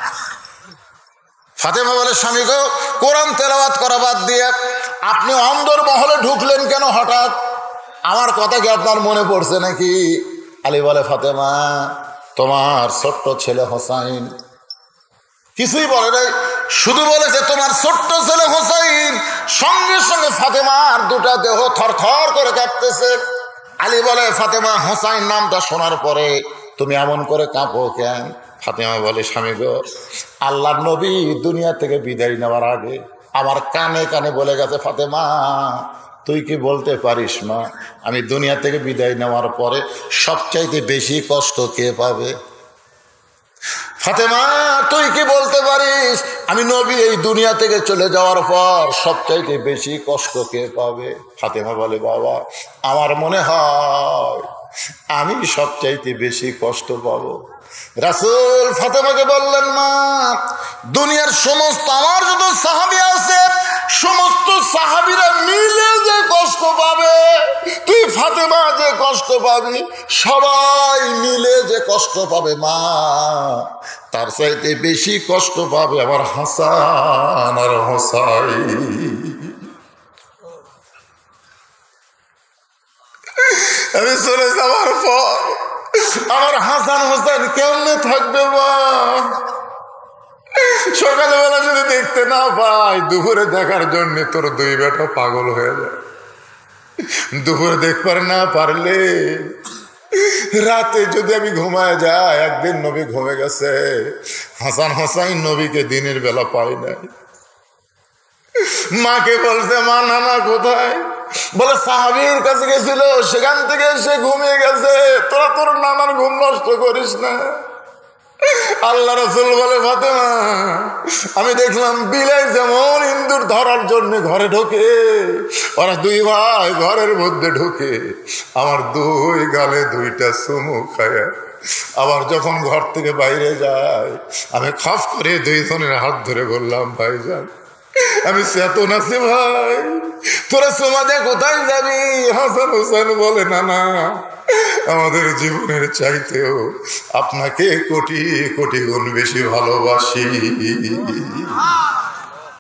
ফাতেমা বলে, স্বামী গো, কোরআন তেলাওয়াত করা বাদ দিয়ে আপনি অন্দর মহলে ঢুকলেন কেন হঠাৎ? আমার কথা কি আপনার মনে পড়ছে নাকি? আলী বলে, ফাতেমা তোমার ছোট্ট ছেলে হোসাইন, কিছুই বলে নাই, শুধু বলেছে তোমার ছোট্ট ছেলে হোসাইন। সঙ্গে সঙ্গে ফাতেমার দুটা দেহ থরথর করে কাঁপতেছে। আলী বলে, ফাতেমা হোসাইন নামটা শোনার পরে তুমি এমন করে কাঁপো কেন? ফাতেমা বলে, স্বামী গো, আল্লাহর নবী দুনিয়া থেকে বিদায় নেওয়ার আগে আমার কানে কানে বলে গেছে, ফাতেমা তুই কি বলতে পারিস মা, আমি দুনিয়া থেকে বিদায় নেওয়ার পরে সবচাইতে বেশি কষ্ট কে পাবে? ফাতেমা তুই কি বলতে পারিস আমি নবী এই দুনিয়া থেকে চলে যাওয়ার পর সবচাইতে বেশি কষ্ট কে পাবে? ফাতেমা বলে, বাবা আমার মনে হয় আমি সবচাইতে বেশি কষ্ট পাবো। রাসূল ফাতেমাকে বললেন, মা দুনিয়ার সমস্ত আমার যত সাহাবী আছে সমস্ত সাহাবীরা মিলে যে কষ্ট পাবে, তুই ফাতেমা যে কষ্ট পাবি, সবাই মিলে যে কষ্ট পাবে মা, তার চাইতে বেশি কষ্ট পাবে আমার হাসান আর হোসাইন। আমি চলে যাওয়ার পর আমার হাসান হোসেন কেমনে থাকবে মা? সকালবেলা যদি দেখতে না পাই, দুপুরে দেখার জন্য তোর দুই বেটা পাগল হয়ে যায়। দুপুরে দেখবার না পারলে রাতে যদি আমি ঘুমায় যাই, একদিন নবী ঘুমে গেছে, হাসান হোসাইন নবীকে দিনের বেলা পাই নাই। মাকে বলছে, মা নানা কোথায়? বলে সাহাবীর কাছে গেছিল, সেখান থেকে এসে ঘুমিয়ে গেছে, তোরা তোর নানার ঘুম নষ্ট করিস না। আল্লাহ রাসূল বলে, ফাতেমা আমি দেখলাম বিলাই যেমন ইন্দুর ধরার জন্য ঘরে ঢোকে, ওরা দুই ভাই ঘরের মধ্যে ঢোকে, আমার দুই গালে দুইটা চুমু খায়, আবার যখন ঘর থেকে বাইরে যায় আমি খাস করে দুইজনের হাত ধরে বললাম, ভাইজান আমি চেতন আছি ভাই, তোরা সমাজে কোথায় যাবি? হাসান হোসেন বলে, না না আমাদের জীবনের চাইতেও আপনাকে কোটি কোটি গুণ বেশি ভালোবাসি।